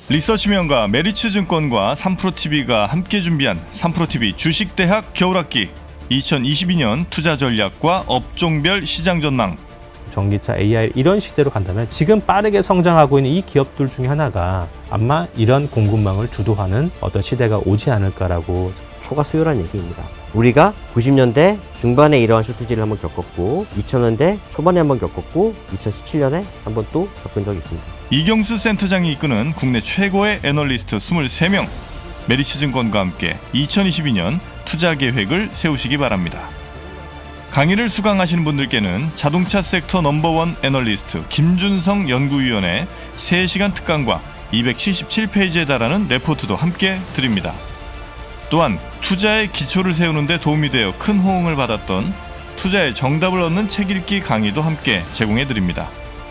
리서치명가 메리츠증권과 3프로TV가 함께 준비한 3프로TV 주식대학 겨울학기 2022년 투자 전략과 업종별 시장 전망. 전기차, AI 이런 시대로 간다면 지금 빠르게 성장하고 있는 이 기업들 중에 하나가 아마 이런 공급망을 주도하는 어떤 시대가 오지 않을까라고. 초과 수요란 얘기입니다. 우리가 90년대 중반에 이러한 쇼트지를 한번 겪었고 2000년대 초반에 한번 겪었고 2017년에 한번 또 겪은 적이 있습니다. 이경수 센터장이 이끄는 국내 최고의 애널리스트 23명, 메리츠증권과 함께 2022년 투자 계획을 세우시기 바랍니다. 강의를 수강하시는 분들께는 자동차 섹터 넘버원 애널리스트 김준성 연구위원의 3시간 특강과 277페이지에 달하는 레포트도 함께 드립니다. 또한 투자의 기초를 세우는 데 도움이 되어 큰 호응을 받았던 투자의 정답을 얻는 책 읽기 강의도 함께 제공해 드립니다.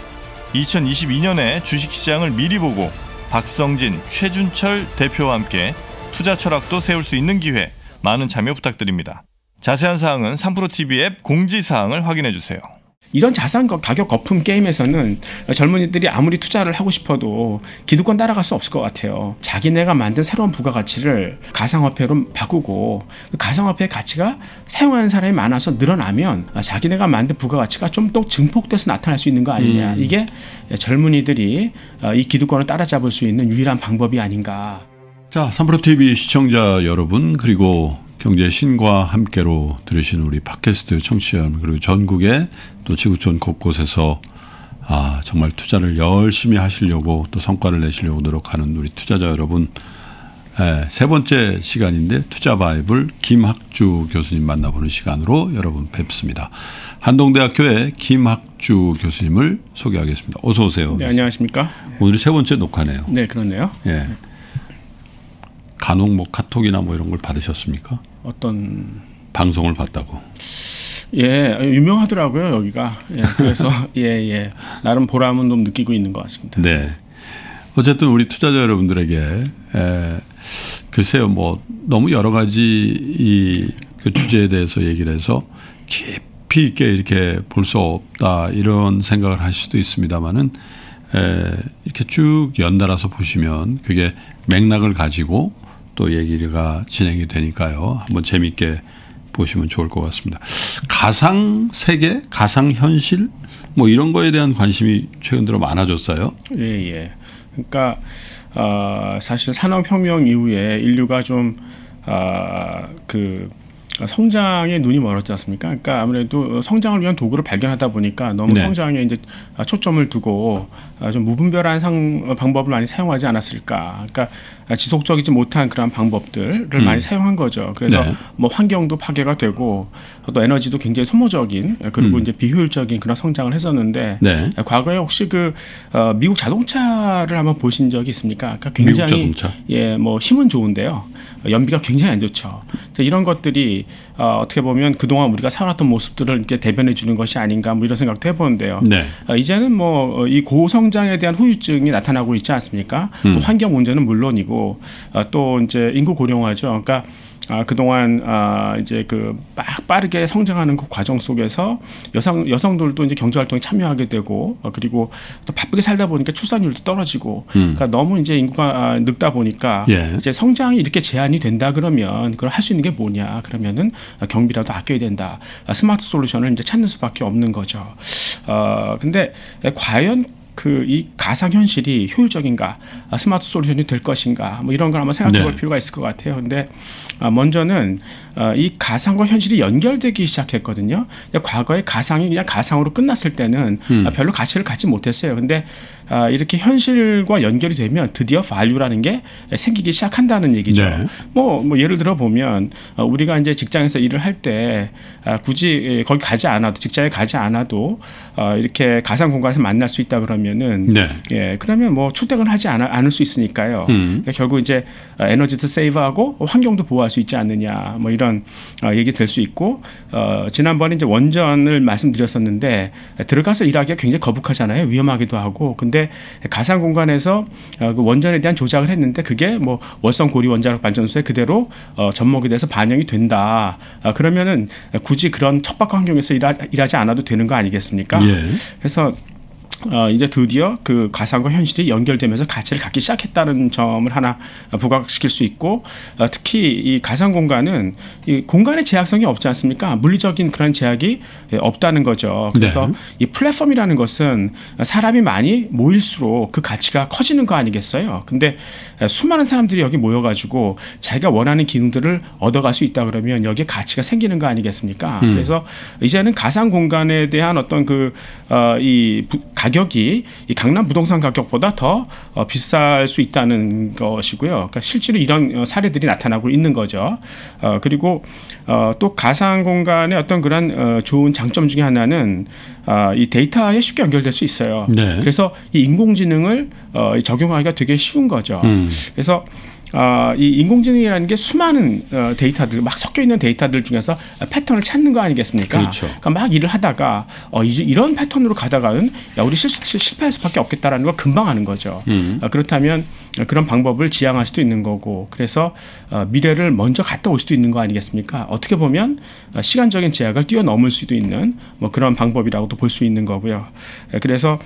2022년에 주식시장을 미리 보고 박성진, 최준철 대표와 함께 투자 철학도 세울 수 있는 기회, 많은 참여 부탁드립니다. 자세한 사항은 3프로TV 앱 공지사항을 확인해 주세요. 이런 자산 가격 거품 게임에서는 젊은이들이 아무리 투자를 하고 싶어도 기득권 따라갈 수 없을 것 같아요. 자기네가 만든 새로운 부가가치를 가상화폐로 바꾸고 그 가상화폐의 가치가 사용하는 사람이 많아서 늘어나면 자기네가 만든 부가가치가 좀 더 증폭돼서 나타날 수 있는 거 아니냐. 이게 젊은이들이 이 기득권을 따라잡을 수 있는 유일한 방법이 아닌가. 자, 3프로TV 시청자 여러분, 그리고 경제 신과 함께로 들으시는 우리 팟캐스트 청취자 여러분, 그리고 전국의 또 지구촌 곳곳에서 정말 투자를 열심히 하시려고 또 성과를 내시려고 노력하는 우리 투자자 여러분, 세 번째 시간인데 투자 바이블 김학주 교수님 만나보는 시간으로 여러분 뵙습니다. 한동대학교의 김학주 교수님을 소개하겠습니다. 어서 오세요. 네, 안녕하십니까. 오늘이 세 번째 녹화네요. 네, 그렇네요. 예. 간혹 뭐 카톡이나 뭐 이런 걸 받으셨습니까? 어떤 방송을 봤다고. 예, 유명하더라고요 여기가. 예, 그래서 예, 나름 보람은 좀 느끼고 있는 것 같습니다. 네. 어쨌든 우리 투자자 여러분들에게 글쎄요, 뭐 너무 여러 가지 그 주제에 대해서 얘기를 해서 깊이 있게 이렇게 볼 수 없다 이런 생각을 하실 수도 있습니다만은 이렇게 쭉 연달아서 보시면 그게 맥락을 가지고 또 얘기가 진행이 되니까요. 한번 재미있게 보시면 좋을 것 같습니다. 가상 세계, 가상 현실 뭐 이런 거에 대한 관심이 최근 들어 많아졌어요. 예. 그러니까 사실 산업혁명 이후에 인류가 좀 성장에 눈이 멀었지 않습니까? 그러니까 아무래도 성장을 위한 도구를 발견하다 보니까 너무 성장에 이제 초점을 두고 좀 무분별한 방법을 많이 사용하지 않았을까? 그러니까 지속적이지 못한 그런 방법들을 많이 사용한 거죠. 그래서 뭐 환경도 파괴가 되고 또 에너지도 굉장히 소모적인 그리고 이제 비효율적인 그런 성장을 했었는데 과거에 혹시 미국 자동차를 한번 보신 적이 있습니까? 그러니까 굉장히 미국 자동차? 뭐 힘은 좋은데요. 연비가 굉장히 안 좋죠. 이런 것들이 어떻게 보면 그동안 우리가 살아왔던 모습들을 이렇게 대변해 주는 것이 아닌가 뭐 이런 생각도 해보는데요. 이제는 뭐 이 고성장에 대한 후유증이 나타나고 있지 않습니까? 환경 문제는 물론이고 또 이제 인구 고령화죠. 그러니까 그동안 이제 빠르게 성장하는 그 과정 속에서 여성들도 이제 경제 활동에 참여하게 되고 그리고 또 바쁘게 살다 보니까 출산율도 떨어지고 그러니까 너무 이제 인구가 늙다 보니까 이제 성장이 이렇게 제한이 된다 그러면 그걸 할 수 있는 게 뭐냐 그러면은 경비라도 아껴야 된다. 스마트 솔루션을 이제 찾는 수밖에 없는 거죠. 근데 과연 이 가상 현실이 효율적인가, 스마트 솔루션이 될 것인가, 뭐 이런 걸 한번 생각해볼 필요가 있을 것 같아요. 근데 먼저는 이 가상과 현실이 연결되기 시작했거든요. 과거에 가상이 그냥 가상으로 끝났을 때는 별로 가치를 갖지 못했어요. 근데 이렇게 현실과 연결이 되면 드디어 value라는 게 생기기 시작한다는 얘기죠. 뭐 예를 들어 보면 우리가 이제 직장에서 일을 할 때 굳이 거기 가지 않아도 직장에 가지 않아도 이렇게 가상 공간에서 만날 수 있다 그러면은 그러면 뭐 출퇴근 하지 않을 수 있으니까요. 그러니까 결국 이제 에너지도 세이브하고 환경도 보호할 수 있지 않느냐 뭐 이런 얘기 될 수 있고 지난번에 이제 원전을 말씀드렸었는데 들어가서 일하기가 굉장히 거북하잖아요. 위험하기도 하고 근데 가상 공간에서 그 원전에 대한 조작을 했는데 그게 뭐 월성 고리 원자력 발전소에 그대로 접목이 돼서 반영이 된다. 그러면은 굳이 그런 척박한 환경에서 일하지 않아도 되는 거 아니겠습니까? 그래서 이제 드디어 그 가상과 현실이 연결되면서 가치를 갖기 시작했다는 점을 하나 부각시킬 수 있고, 특히 이 가상 공간은 이 공간의 제약성이 없지 않습니까? 물리적인 그런 제약이 없다는 거죠. 그래서 이 플랫폼이라는 것은 사람이 많이 모일수록 그 가치가 커지는 거 아니겠어요? 근데 수많은 사람들이 여기 모여가지고 자기가 원하는 기능들을 얻어갈 수 있다 그러면 여기에 가치가 생기는 거 아니겠습니까? 그래서 이제는 가상 공간에 대한 어떤 이 가격이 이 강남 부동산 가격보다 더 비쌀 수 있다는 것이고요. 그러니까 실제로 이런 사례들이 나타나고 있는 거죠. 그리고 또 가상 공간의 어떤 그런 좋은 장점 중에 하나는 이 데이터에 쉽게 연결될 수 있어요. 네. 그래서 이 인공지능을 적용하기가 되게 쉬운 거죠. 그래서 이 인공지능이라는 게 수많은 데이터들 막 섞여 있는 데이터들 중에서 패턴을 찾는 거 아니겠습니까? 그렇죠. 그러니까 막 일을 하다가 이런 패턴으로 가다가는 우리 실패할 수밖에 없겠다라는 걸 금방 아는 거죠. 그렇다면 그런 방법을 지향할 수도 있는 거고, 그래서 미래를 먼저 갔다 올 수도 있는 거 아니겠습니까? 어떻게 보면 시간적인 제약을 뛰어넘을 수도 있는 뭐 그런 방법이라고도 볼 수 있는 거고요. 그래서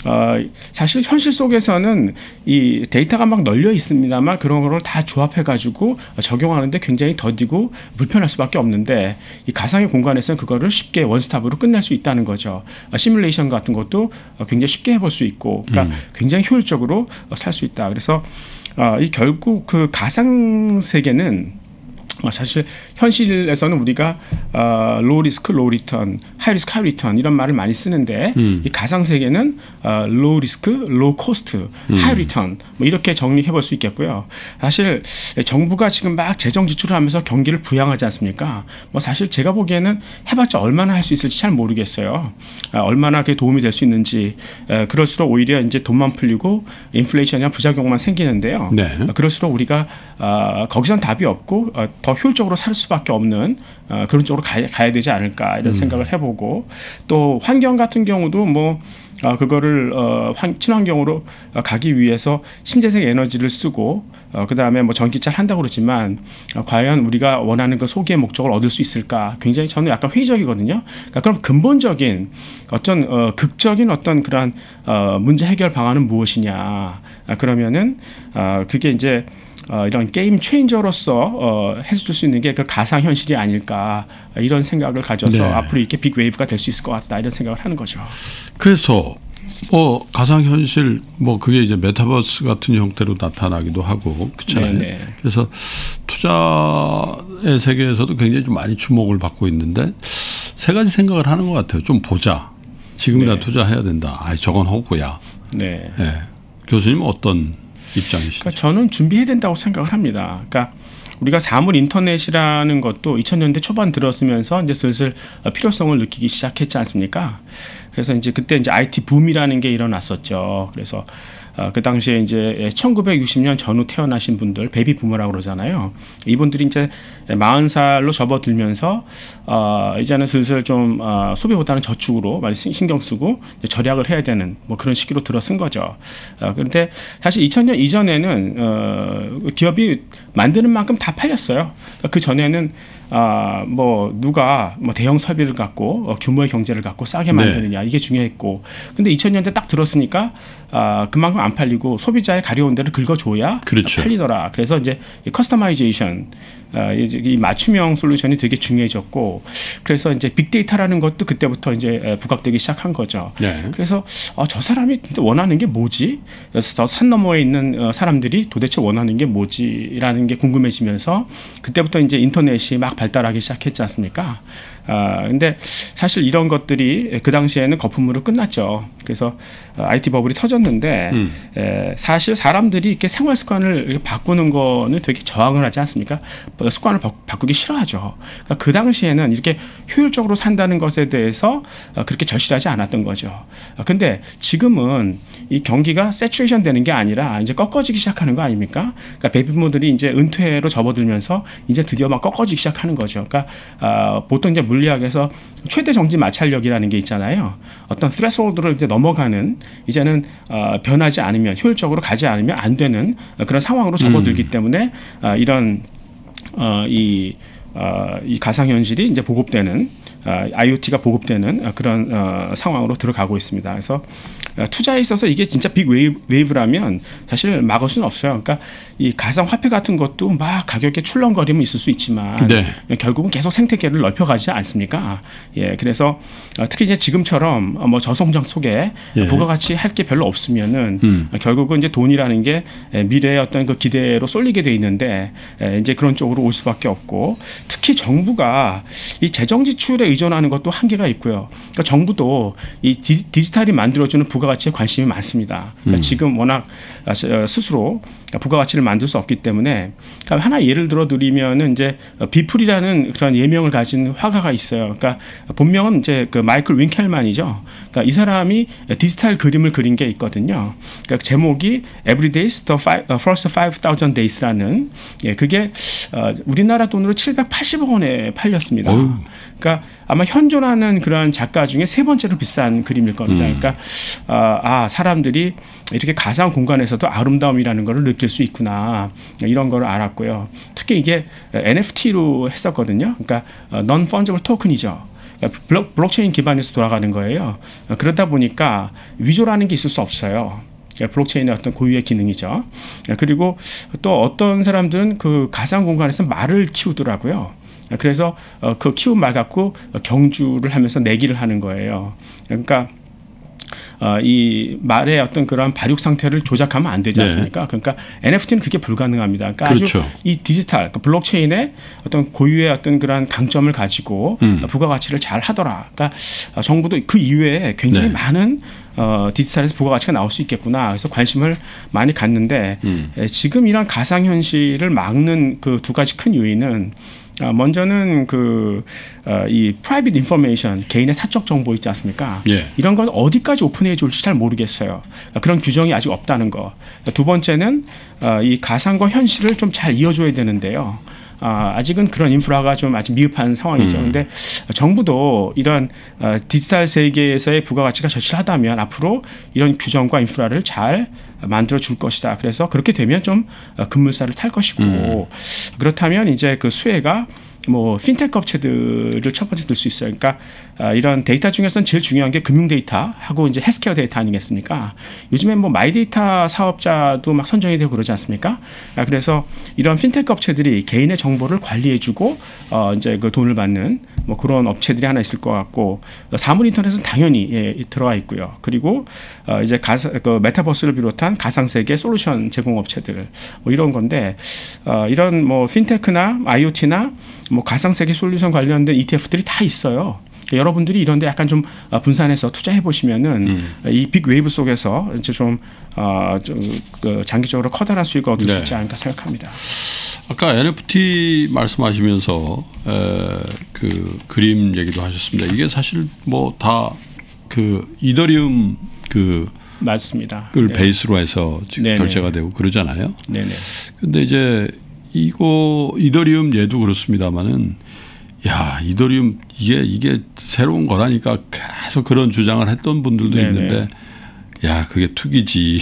사실 현실 속에서는 이 데이터가 막 널려 있습니다만 그런 걸 다 조합해가지고 적용하는데 굉장히 더디고 불편할 수밖에 없는데, 이 가상의 공간에서는 그거를 쉽게 원스톱으로 끝낼 수 있다는 거죠. 시뮬레이션 같은 것도 굉장히 쉽게 해볼 수 있고, 그러니까 굉장히 효율적으로 살 수 있다. 그래서 이 결국 그 가상 세계는 사실 현실에서는 우리가 low risk, low return, high risk, high return 이런 말을 많이 쓰는데 이 가상 세계는 low risk, low cost, high return 뭐 이렇게 정리해 볼 수 있겠고요. 사실 정부가 지금 막 재정 지출을 하면서 경기를 부양하지 않습니까? 뭐 사실 제가 보기에는 해봤자 얼마나 할 수 있을지 잘 모르겠어요. 얼마나 그게 도움이 될 수 있는지. 그럴수록 오히려 이제 돈만 풀리고 인플레이션이나 부작용만 생기는데요. 네. 그럴수록 우리가 거기선 답이 없고 더 효율적으로 살 수밖에 없는 그런 쪽으로 가야 되지 않을까 이런 생각을 해보고, 또 환경 같은 경우도 뭐 그거를 친환경으로 가기 위해서 신재생 에너지를 쓰고 그다음에 뭐 전기차를 한다고 그러지만 과연 우리가 원하는 그 소기의 목적을 얻을 수 있을까? 굉장히 저는 약간 회의적이거든요. 그러니까 그럼 근본적인 어떤 극적인 어떤 그런 문제 해결 방안은 무엇이냐? 그러면은 그게 이제 이런 게임 체인저로서 해줄 수 있는 게 그 가상 현실이 아닐까 이런 생각을 가져서 네. 앞으로 이렇게 빅 웨이브가 될 수 있을 것 같다 이런 생각을 하는 거죠. 그래서 뭐 가상 현실 뭐 그게 이제 메타버스 같은 형태로 나타나기도 하고 그렇잖아요. 네네. 그래서 투자의 세계에서도 굉장히 좀 많이 주목을 받고 있는데 세 가지 생각을 하는 것 같아요. 좀 보자. 지금이라도 네. 투자해야 된다. 저건 허구야. 네. 네. 교수님은 어떤 입장이시죠? 그러니까 저는 준비해야 된다고 생각을 합니다. 그러니까 우리가 사물 인터넷이라는 것도 2000년대 초반 들었으면서 이제 슬슬 필요성을 느끼기 시작했지 않습니까? 그래서 이제 그때 이제 IT 붐이라는 게 일어났었죠. 그래서 그 당시에 이제 1960년 전후 태어나신 분들 베이비 부머라고 그러잖아요. 이분들이 이제 40살로 접어들면서 이제는 슬슬 좀 소비보다는 저축으로 많이 신경 쓰고 절약을 해야 되는 뭐 그런 시기로 들어선 거죠. 그런데 사실 2000년 이전에는 기업이 만드는 만큼 다 팔렸어요. 그 전에는 뭐 누가 뭐 대형 설비를 갖고 규모의 경제를 갖고 싸게 만드느냐 이게 중요했고, 근데 2000년대 딱 들었으니까 그만큼 안 팔리고 소비자의 가려운 데를 긁어줘야 그렇죠. 팔리더라. 그래서 이제 커스터마이제이션, 이 맞춤형 솔루션이 되게 중요해졌고, 그래서 이제 빅데이터라는 것도 그때부터 이제 부각되기 시작한 거죠. 네. 그래서 저 사람이 원하는 게 뭐지? 저 산 너머에 있는 사람들이 도대체 원하는 게 뭐지라는 게 궁금해지면서 그때부터 이제 인터넷이 막 발달하기 시작했지 않습니까? 근데 사실 이런 것들이 그 당시에는 거품으로 끝났죠. 그래서 IT 버블이 터졌는데 사실 사람들이 이렇게 생활 습관을 이렇게 바꾸는 거는 되게 저항을 하지 않습니까? 습관을 바꾸기 싫어하죠. 그러니까 그 당시에는 이렇게 효율적으로 산다는 것에 대해서 그렇게 절실하지 않았던 거죠. 근데 지금은 이 경기가 세츄레이션 되는 게 아니라 이제 꺾어지기 시작하는 거 아닙니까? 그러니까 베이비부모들이 이제 은퇴로 접어들면서 이제 드디어 막 꺾어지기 시작하는 거죠. 그러니까 보통 이제 물리학에서 최대 정지 마찰력이라는 게 있잖아요. 어떤 threshold를 이제 넘어가는, 이제는 변하지 않으면, 효율적으로 가지 않으면 안 되는 그런 상황으로 접어들기 때문에 이런 이 가상현실이 이제 보급되는 IoT가 보급되는 그런 상황으로 들어가고 있습니다. 그래서 투자에 있어서 이게 진짜 빅 웨이브라면 사실 막을 수는 없어요. 그러니까 이 가상화폐 같은 것도 막 가격에 출렁거림은 있을 수 있지만 네. 결국은 계속 생태계를 넓혀가지 않습니까? 예, 그래서 특히 이제 지금처럼 뭐 저성장 속에 부가가치 할 게 별로 없으면은 결국은 이제 돈이라는 게 미래의 어떤 그 기대로 쏠리게 돼 있는데 이제 그런 쪽으로 올 수밖에 없고, 특히 정부가 이 재정 지출에 의존하는 것도 한계가 있고요. 그러니까 정부도 이 디지털이 만들어주는 부가가치에 관심이 많습니다. 그러니까 지금 워낙 스스로 부가가치를 만들 수 없기 때문에, 그러니까 하나 예를 들어 드리면은 이제 비플이라는 그런 예명을 가진 화가가 있어요. 그러니까 본명은 이제 그 마이클 윙켈만이죠. 그러니까 이 사람이 디지털 그림을 그린 게 있거든요. 그러니까 제목이 Every Days the First 5,000 Days라는, 그게 우리나라 돈으로 780억 원에 팔렸습니다. 그러니까 아마 현존하는 그런 작가 중에 3번째로 비싼 그림일 겁니다. 그러니까 사람들이 이렇게 가상 공간에서도 아름다움이라는 걸 느낄 수 있구나, 이런 걸 알았고요. 특히 이게 NFT로 했었거든요. 그러니까 Non-Fungible Token이죠. 블록체인 기반에서 돌아가는 거예요. 그러다 보니까 위조라는 게 있을 수 없어요. 블록체인의 어떤 고유의 기능이죠. 그리고 또 어떤 사람들은 그 가상 공간에서 말을 키우더라고요. 그래서 그 키운 말 갖고 경주를 하면서 내기를 하는 거예요. 그러니까 이 말의 어떤 그런 발육 상태를 조작하면 안 되지 않습니까? 네. 그러니까 NFT는 그게 불가능합니다. 그러니까 그렇죠. 아주 이 디지털, 그러니까 블록체인의 어떤 고유의 어떤 그런 강점을 가지고 부가가치를 잘 하더라. 그러니까 정부도 그 이외에 굉장히 많은 디지털에서 부가가치가 나올 수 있겠구나. 그래서 관심을 많이 갖는데 지금 이런 가상현실을 막는 그 두 가지 큰 요인은, 먼저는 이 프라이빗 인포메이션, 개인의 사적 정보 있지 않습니까? 이런 건 어디까지 오픈해 줄지 잘 모르겠어요. 그런 규정이 아직 없다는 거. 두 번째는 이 가상과 현실을 좀 잘 이어줘야 되는데요. 아직은 그런 인프라가 좀 아직 미흡한 상황이죠. 그런데 정부도 이런 디지털 세계에서의 부가가치가 절실하다면 앞으로 이런 규정과 인프라를 잘 만들어 줄 것이다. 그래서 그렇게 되면 좀 급물살을 탈 것이고, 그렇다면 이제 그 수혜가 뭐 핀테크 업체들을 첫 번째 들 수 있어요. 그러니까 이런 데이터 중에서는 제일 중요한 게 금융 데이터하고 이제 헬스케어 데이터 아니겠습니까? 요즘에 뭐 마이데이터 사업자도 막 선정이 되고 그러지 않습니까? 그래서 이런 핀테크 업체들이 개인의 정보를 관리해주고 이제 그 돈을 받는 뭐 그런 업체들이 하나 있을 것 같고, 사물 인터넷은 당연히 들어와 있고요. 그리고 이제 그 메타버스를 비롯한 가상세계 솔루션 제공 업체들 뭐 이런 건데, 이런 뭐 핀테크나 IoT나 뭐 가상세계 솔루션 관련된 ETF들이 다 있어요. 그러니까 여러분들이 이런데 약간 좀 분산해서 투자해 보시면은 이 빅 웨이브 속에서 이제 좀 장기적으로 커다란 수익을 얻을 수 있지 않을까 생각합니다. 아까 NFT 말씀하시면서 그 그림 얘기도 하셨습니다. 이게 사실 뭐 다 그 이더리움 맞습니다. 그걸 베이스로 해서 지금 결제가 되고 그러잖아요. 네네. 근데 이제 이거 이더리움 얘도 그렇습니다만은, 야, 이더리움 이게 새로운 거라니까 계속 그런 주장을 했던 분들도 있는데, 야, 그게 투기지.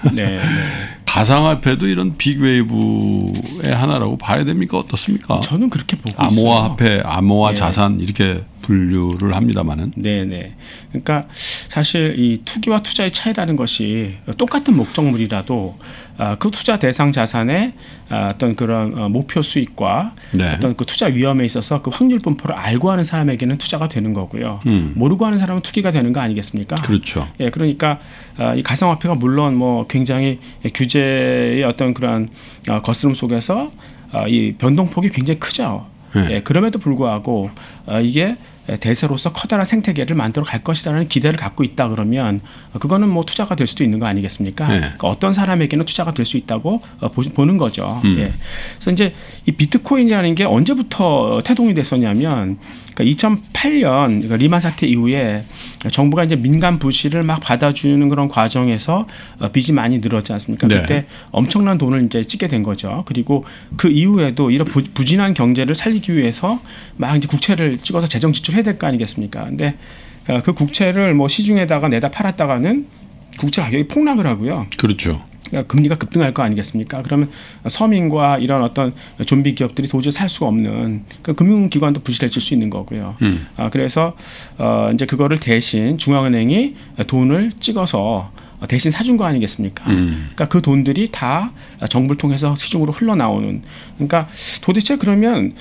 가상화폐도 이런 빅웨이브의 하나라고 봐야 됩니까? 어떻습니까? 저는 그렇게 보고 있어요. 암호화폐, 암호화 자산 이렇게 분류를 합니다만은. 네네. 그러니까 사실 이 투기와 투자의 차이라는 것이 똑같은 목적물이라도 그 투자 대상 자산의 어떤 그런 목표 수익과 어떤 그 투자 위험에 있어서 그 확률 분포를 알고 하는 사람에게는 투자가 되는 거고요. 모르고 하는 사람은 투기가 되는 거 아니겠습니까? 그렇죠. 예, 그러니까 이 가상화폐가 물론 뭐 굉장히 규제의 어떤 그런 거스름 속에서 이 변동폭이 굉장히 크죠. 예, 그럼에도 불구하고 이게 대세로서 커다란 생태계를 만들어 갈 것이라는 기대를 갖고 있다 그러면 그거는 뭐 투자가 될 수도 있는 거 아니겠습니까? 그러니까 어떤 사람에게는 투자가 될 수 있다고 보는 거죠. 예. 그래서 이제 이 비트코인이라는 게 언제부터 태동이 됐었냐면, 그러니까 2008년 그러니까 리만 사태 이후에 정부가 이제 민간 부실을 막 받아주는 그런 과정에서 빚이 많이 늘었지 않습니까? 그때 엄청난 돈을 이제 찍게 된 거죠. 그리고 그 이후에도 이런 부진한 경제를 살리기 위해서 막 이제 국채를 찍어서 재정 지출해야 될 거 아니겠습니까? 근데 그 국채를 뭐 시중에다가 내다 팔았다가는 국채 가격이 폭락을 하고요. 그렇죠. 금리가 급등할 거 아니겠습니까? 그러면 서민과 이런 어떤 좀비 기업들이 도저히 살 수가 없는 그 금융기관도 부실해질 수 있는 거고요. 그래서 이제 그거를 대신 중앙은행이 돈을 찍어서 대신 사준 거 아니겠습니까? 그러니까 그 돈들이 다 정부를 통해서 시중으로 흘러나오는. 그러니까 도대체 그러면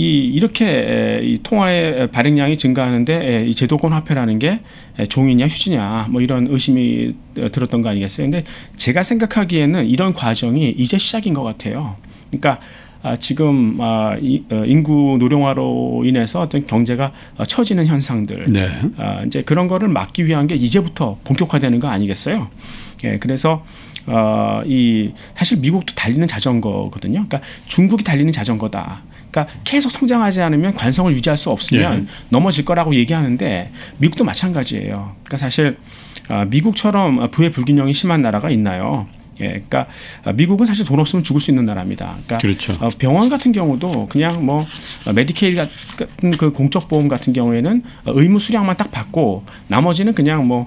이렇게 이 통화의 발행량이 증가하는데 이 제도권 화폐라는 게 종이냐 휴지냐 뭐 이런 의심이 들었던 거 아니겠어요? 근데 제가 생각하기에는 이런 과정이 이제 시작인 것 같아요. 그러니까 지금 인구 노령화로 인해서 어떤 경제가 처지는 현상들, 네. 이제 그런 거를 막기 위한 게 이제부터 본격화되는 거 아니겠어요? 예, 그래서 사실 미국도 달리는 자전거거든요. 그러니까 중국이 달리는 자전거다. 그러니까 계속 성장하지 않으면 관성을 유지할 수 없으면 넘어질 거라고 얘기하는데 미국도 마찬가지예요. 그러니까 사실 미국처럼 부의 불균형이 심한 나라가 있나요? 예, 그러니까 미국은 사실 돈 없으면 죽을 수 있는 나라입니다. 그러니까 그렇죠. 병원 같은 경우도 그냥 뭐 메디케이드 같은 그 공적 보험 같은 경우에는 의무 수량만 딱 받고 나머지는 그냥 뭐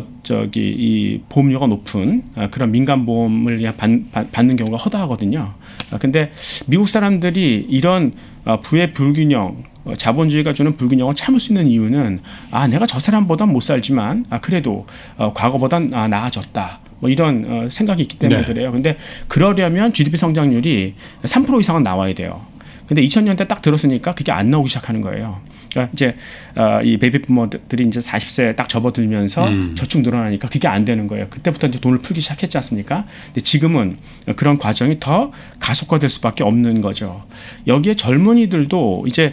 이 보험료가 높은 그런 민간 보험을 그냥 받는 경우가 허다하거든요. 근데 미국 사람들이 이런 부의 불균형 자본주의가 주는 불균형을 참을 수 있는 이유는 내가 저 사람보단 못 살지만 그래도 과거보단 나아졌다. 뭐 이런 생각이 있기 때문에 그래요. 근데 그러려면 GDP 성장률이 3% 이상은 나와야 돼요. 근데 2000년대 딱 들었으니까 그게 안 나오기 시작하는 거예요. 그러니까 이제 이 베이비 부모들이 이제 40세 딱 접어들면서 저축 늘어나니까 그게 안 되는 거예요. 그때부터 이제 돈을 풀기 시작했지 않습니까? 근데 지금은 그런 과정이 더 가속화될 수밖에 없는 거죠. 여기에 젊은이들도 이제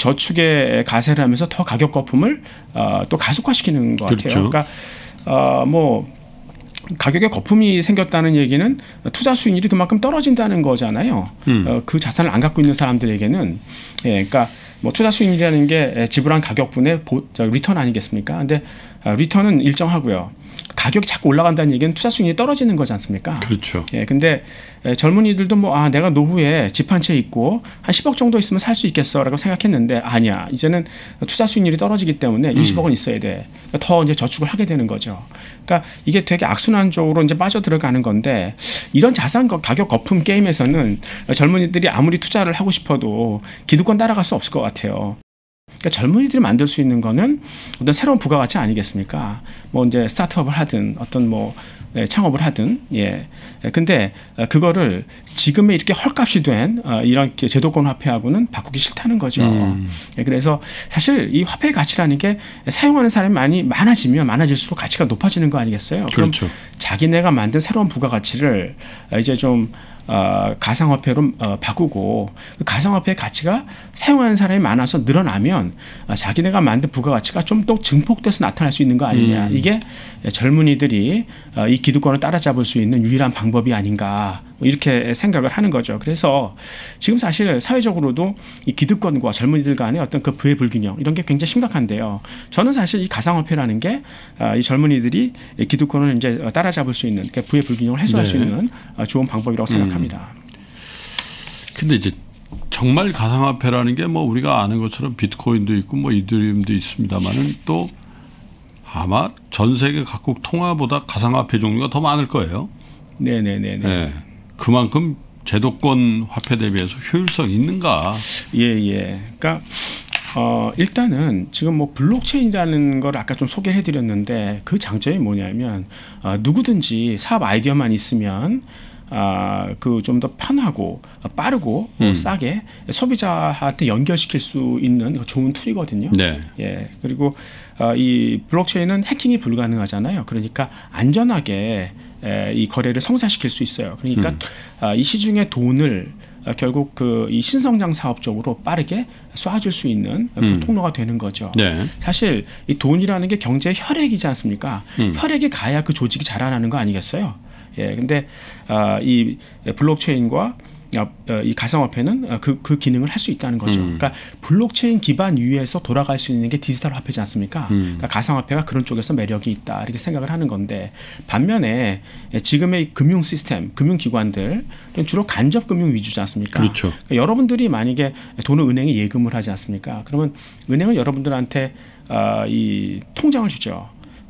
저축에 가세를 하면서 더 가격 거품을 또 가속화시키는 것 같아요. 그렇죠. 그러니까 뭐 가격에 거품이 생겼다는 얘기는 투자 수익률이 그만큼 떨어진다는 거잖아요. 그 자산을 안 갖고 있는 사람들에게는 그러니까 뭐 투자 수익률이라는 게 지불한 가격분의 리턴 아니겠습니까? 근데 리턴은 일정하고요. 가격이 자꾸 올라간다는 얘기는 투자 수익률이 떨어지는 거지 않습니까? 그렇죠. 근데 젊은이들도 뭐 내가 노후에 집 한 채 있고 한 10억 정도 있으면 살 수 있겠어라고 생각했는데 아니야. 이제는 투자 수익률이 떨어지기 때문에 20억은 있어야 돼. 더 이제 저축을 하게 되는 거죠. 그러니까 이게 되게 악순환적으로 이제 빠져 들어가는 건데 이런 자산 가격 거품 게임에서는 젊은이들이 아무리 투자를 하고 싶어도 기득권 따라갈 수 없을 것 같아요. 그러니까 젊은이들이 만들 수 있는 거는 어떤 새로운 부가가치 아니겠습니까? 뭐 이제 스타트업을 하든 어떤 뭐 창업을 하든 근데 그거를 지금의 이렇게 헐값이 된 이런 제도권 화폐하고는 바꾸기 싫다는 거죠. 그래서 사실 이 화폐의 가치라는 게 사용하는 사람이 많아질수록 가치가 높아지는 거 아니겠어요? 그렇죠. 그럼 자기네가 만든 새로운 부가가치를 이제 좀 가상화폐로 바꾸고 그 가상화폐의 가치가 사용하는 사람이 많아서 늘어나면 자기네가 만든 부가가치가 좀 더 증폭돼서 나타날 수 있는 거 아니냐. 이게 젊은이들이 이 기득권을 따라잡을 수 있는 유일한 방법이 아닌가 이렇게 생각을 하는 거죠. 그래서 지금 사실 사회적으로도 이 기득권과 젊은이들 간의 어떤 그 부의 불균형 이런 게 굉장히 심각한데요. 저는 사실 이 가상화폐라는 게 이 젊은이들이 기득권을 이제 따라잡을 수 있는 부의 불균형을 해소할 수 있는 좋은 방법이라고 생각합니다. 근데 이제 정말 가상화폐라는 게 뭐 우리가 아는 것처럼 비트코인도 있고 뭐 이더리움도 있습니다만은 또 아마 전 세계 각국 통화보다 가상화폐 종류가 더 많을 거예요. 네네네. 그만큼 제도권 화폐 대비해서 효율성이 있는가? 그러니까 일단은 지금 뭐 블록체인이라는 걸 아까 좀 소개를 해드렸는데 그 장점이 뭐냐면 누구든지 사업 아이디어만 있으면 그 좀 더 편하고 빠르고 싸게 소비자한테 연결시킬 수 있는 좋은 툴이거든요. 그리고 이 블록체인은 해킹이 불가능하잖아요. 그러니까 안전하게 이 거래를 성사시킬 수 있어요. 그러니까 이 시중의 돈을 결국 그 이 신성장 사업 쪽으로 빠르게 쏴줄 수 있는 그 통로가 되는 거죠. 사실 이 돈이라는 게 경제의 혈액이지 않습니까? 혈액이 가야 그 조직이 자라나는 거 아니겠어요? 근데 이 블록체인과 이 가상화폐는 그 기능을 할 수 있다는 거죠. 그러니까 블록체인 기반 위에서 돌아갈 수 있는 게 디지털 화폐지 않습니까? 그러니까 가상화폐가 그런 쪽에서 매력이 있다 이렇게 생각을 하는 건데 반면에 지금의 금융 시스템, 금융기관들 주로 간접 금융 위주지 않습니까? 그렇죠. 그러니까 여러분들이 만약에 돈을 은행에 예금을 하지 않습니까? 그러면 은행은 여러분들한테 이 통장을 주죠.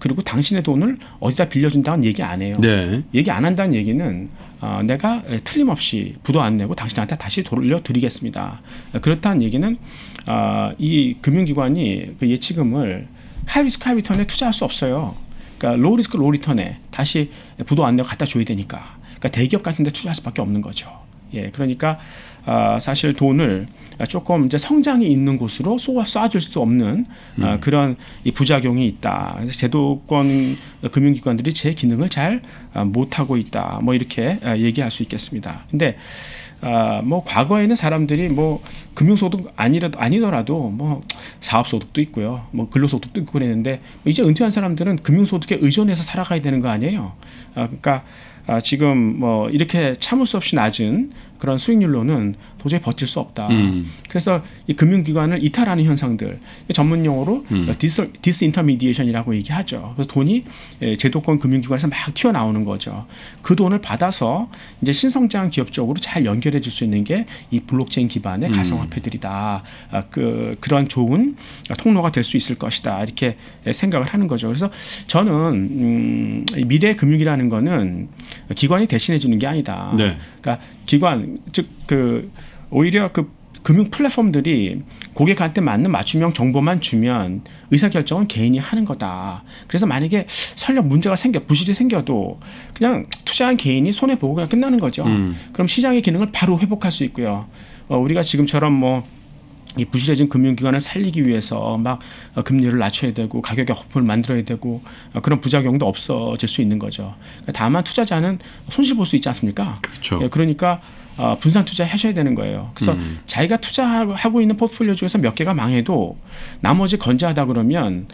그리고 당신의 돈을 어디다 빌려준다는 얘기 안 해요. 네. 얘기 안 한다는 얘기는 내가 틀림없이 부도 안 내고 당신한테 다시 돌려드리겠습니다. 그렇다는 얘기는 이 금융기관이 그 예치금을 하이리스크 하이리턴에 투자할 수 없어요. 그러니까 로우리스크 로우리턴에 다시 부도 안 내고 갖다 줘야 되니까. 그러니까 대기업 같은 데 투자할 수밖에 없는 거죠. 예, 그러니까 사실 돈을 조금 이제 성장이 있는 곳으로 쏴줄 수 없는 그런 이 부작용이 있다. 그래서 제도권 금융기관들이 제 기능을 잘 못하고 있다. 뭐 이렇게 얘기할 수 있겠습니다. 근데 뭐 과거에는 사람들이 뭐 금융소득 아니더라도 뭐 사업소득도 있고요, 뭐 근로소득도 있고 그랬는데 이제 은퇴한 사람들은 금융소득에 의존해서 살아가야 되는 거 아니에요. 그러니까 지금 뭐 이렇게 참을 수 없이 낮은 그런 수익률로는 도저히 버틸 수 없다. 그래서 이 금융기관을 이탈하는 현상들, 전문 용어로 디스인터미디에이션이라고 얘기하죠. 그래서 돈이 제도권 금융기관에서 막 튀어나오는 거죠. 그 돈을 받아서 이제 신성장 기업 쪽으로 잘 연결해 줄 수 있는 게 이 블록체인 기반의 가상화폐들이다. 그런 좋은 통로가 될 수 있을 것이다. 이렇게 생각을 하는 거죠. 그래서 저는 미래 금융이라는 거는 기관이 대신해 주는 게 아니다. 네. 그러니까 기관, 즉 오히려 그 금융 플랫폼들이 고객한테 맞는 맞춤형 정보만 주면 의사결정은 개인이 하는 거다. 그래서 만약에 설령 문제가 부실이 생겨도 그냥 투자한 개인이 손해보고 그냥 끝나는 거죠. 그럼 시장의 기능을 바로 회복할 수 있고요. 우리가 지금처럼 뭐 이 부실해진 금융기관을 살리기 위해서 막 금리를 낮춰야 되고 가격의 거품을 만들어야 되고 그런 부작용도 없어질 수 있는 거죠. 다만 투자자는 손실 볼 수 있지 않습니까? 그렇죠. 그러니까 분산 투자하셔야 되는 거예요. 그래서 자기가 투자하고 있는 포트폴리오 중에서 몇 개가 망해도 나머지 건재하다 그러면은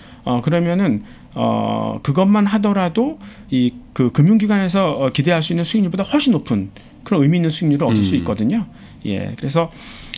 그것만 하더라도 이 그 금융기관에서 기대할 수 있는 수익률보다 훨씬 높은 그런 의미 있는 수익률을 얻을 수 있거든요. 예, 그래서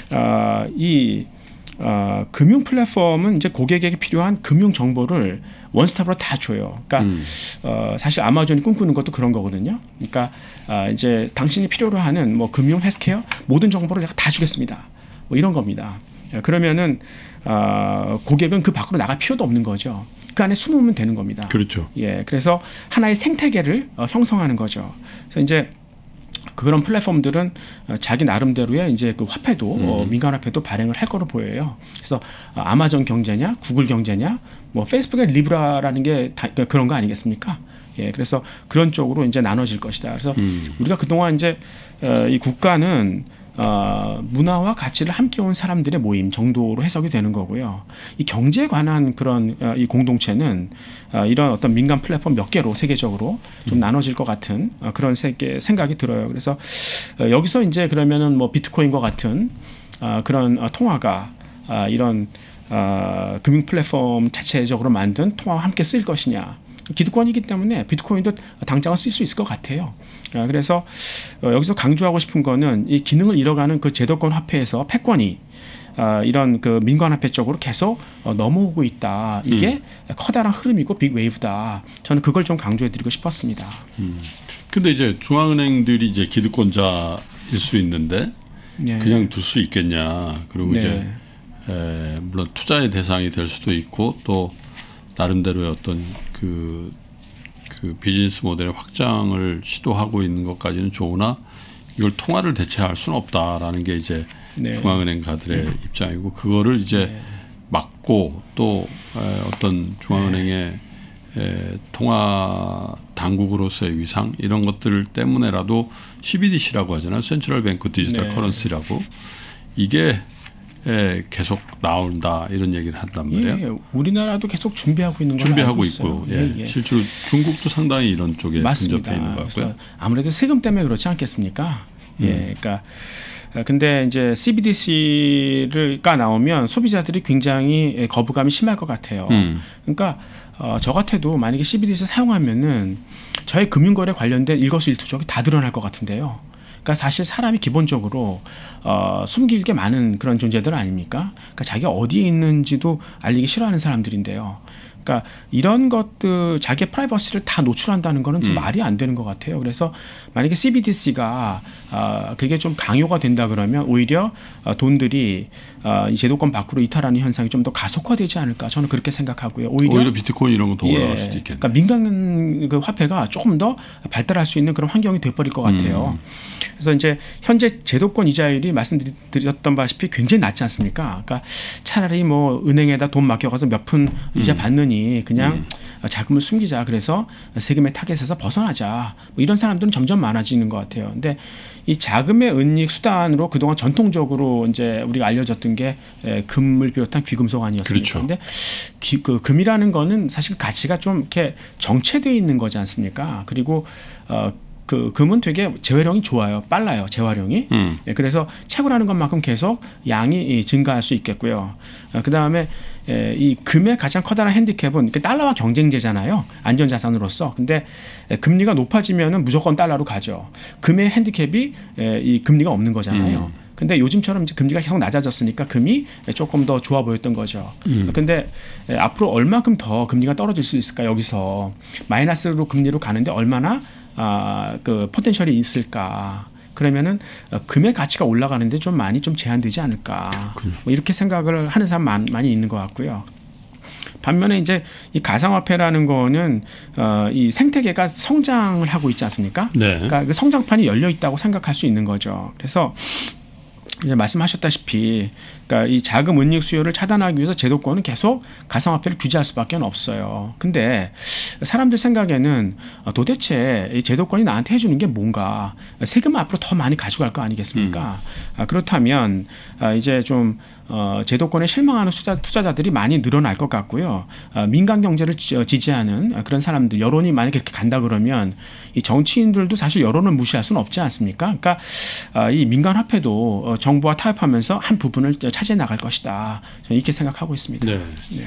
금융 플랫폼은 이제 고객에게 필요한 금융 정보를 원스톱으로 다 줘요. 그러니까 사실 아마존이 꿈꾸는 것도 그런 거거든요. 그러니까 이제 당신이 필요로 하는 뭐 금융, 헬스케어 모든 정보를 내가 다 주겠습니다. 뭐 이런 겁니다. 그러면은 고객은 그 밖으로 나갈 필요도 없는 거죠. 그 안에 숨으면 되는 겁니다. 그렇죠. 예, 그래서 하나의 생태계를 형성하는 거죠. 그래서 이제 그런 플랫폼들은 자기 나름대로의 이제 그 화폐도 민간 화폐도 발행을 할 거로 보여요. 그래서 아마존 경제냐, 구글 경제냐, 뭐 페이스북의 리브라라는 게 다 그런 거 아니겠습니까? 예, 그래서 그런 쪽으로 이제 나눠질 것이다. 그래서 우리가 그동안 이제 이 국가는 문화와 가치를 함께 온 사람들의 모임 정도로 해석이 되는 거고요. 이 경제에 관한 그런 이 공동체는 이런 어떤 민간 플랫폼 몇 개로 세계적으로 좀 나눠질 것 같은 그런 생각이 들어요. 그래서 여기서 이제 그러면은 뭐 비트코인과 같은 그런 통화가 이런 금융 플랫폼 자체적으로 만든 통화와 함께 쓸 것이냐. 기득권이기 때문에 비트코인도 당장은 쓸 수 있을 것 같아요. 그래서 여기서 강조하고 싶은 거는 이 기능을 잃어가는 그 제도권 화폐에서 패권이 이런 그 민간 화폐 쪽으로 계속 넘어오고 있다. 이게 커다란 흐름이고 빅 웨이브다. 저는 그걸 좀 강조해드리고 싶었습니다. 근데 이제 중앙은행들이 이제 기득권자일 수 있는데 네. 그냥 둘 수 있겠냐. 그리고 네. 이제 물론 투자의 대상이 될 수도 있고 또 나름대로의 어떤 그 비즈니스 모델의 확장을 시도하고 있는 것까지는 좋으나 이걸 통화를 대체할 수는 없다라는 게 이제 네. 중앙은행가들의 입장이고 그거를 이제 막고 또 어떤 중앙은행의 통화 당국으로서의 위상 이런 것들 때문에라도 CBDC라고 하잖아요. 센트럴 뱅크 디지털 네. 커런시라고 이게 계속 나온다 이런 얘기를 한단 말이에요. 예, 우리나라도 계속 준비하고 있는 걸 준비하고 알고 있고 있어요. 예. 실제로 중국도 상당히 이런 쪽에 맞습니다. 근접해 있는 것 같고요. 그래서 아무래도 세금 때문에 그렇지 않겠습니까? 예, 그러니까 근데 이제 CBDC가 나오면 소비자들이 굉장히 거부감이 심할 것 같아요. 그러니까 저 같아도 만약에 CBDC 사용하면은 저의 금융거래 관련된 일거수일투족이 다 드러날 것 같은데요. 그러니까 사실 사람이 기본적으로 숨길 게 많은 그런 존재들 아닙니까? 그러니까 자기가 어디에 있는지도 알리기 싫어하는 사람들인데요. 그러니까 이런 것들 자기의 프라이버시를 다 노출한다는 거는 좀 말이 안 되는 것 같아요. 그래서 만약에 CBDC가 그게 좀 강요가 된다 그러면 오히려 돈들이 이 제도권 밖으로 이탈하는 현상이 좀 더 가속화되지 않을까 저는 그렇게 생각하고요. 오히려 비트코인 이런 거 더 올라갈 수도 있겠네요. 그러니까 민간 그 화폐가 조금 더 발달할 수 있는 그런 환경이 돼버릴 것 같아요. 그래서 이제 현재 제도권 이자율이 말씀드렸던 바시피 굉장히 낮지 않습니까? 그러니까 차라리 뭐 은행에다 돈 맡겨가서 몇 푼 이자 받느니 그냥 자금을 숨기자. 그래서 세금의 타겟에서 벗어나자. 뭐 이런 사람들은 점점 많아지는 것 같아요. 근데 이 자금의 은닉 수단으로 그동안 전통적으로 이제 우리가 알려졌던 게 금을 비롯한 귀금속 아니었습니까? 그런데 그렇죠. 그 금이라는 거는 사실 가치가 좀 이렇게 정체되어 있는 거지 않습니까? 그리고 그 금은 되게 재활용이 좋아요. 빨라요. 재활용이. 그래서 채굴하는 것만큼 계속 양이 증가할 수 있겠고요. 그다음에 이 금의 가장 커다란 핸디캡은 달러와 경쟁제잖아요. 안전자산으로서. 근데 금리가 높아지면은 무조건 달러로 가죠. 금의 핸디캡이 이 금리가 없는 거잖아요. 근데 요즘처럼 이제 금리가 계속 낮아졌으니까 금이 조금 더 좋아 보였던 거죠. 근데 앞으로 얼마큼 더 금리가 떨어질 수 있을까? 여기서 마이너스로 금리로 가는데 얼마나 그 포텐셜이 있을까? 그러면은 금의 가치가 올라가는데 좀 많이 좀 제한되지 않을까? 뭐 이렇게 생각을 하는 사람 많이 있는 것 같고요. 반면에 이제 이 가상화폐라는 거는 이 생태계가 성장을 하고 있지 않습니까? 네. 그러니까 그 성장판이 열려 있다고 생각할 수 있는 거죠. 그래서 이제 말씀하셨다시피, 그러니까 이 자금 은닉 수요를 차단하기 위해서 제도권은 계속 가상화폐를 규제할 수밖에 없어요. 근데 사람들 생각에는 도대체 이 제도권이 나한테 해주는 게 뭔가? 세금 앞으로 더 많이 가져갈 거 아니겠습니까? 그렇다면 이제 좀 제도권에 실망하는 투자자들이 많이 늘어날 것 같고요. 민간 경제를 지지하는 그런 사람들, 여론이 만약에 그렇게 간다 그러면 이 정치인들도 사실 여론을 무시할 수는 없지 않습니까? 그러니까 이 민간 화폐도 정부와 타협하면서 한 부분을 차지해 나갈 것이다. 저는 이렇게 생각하고 있습니다. 네. 네.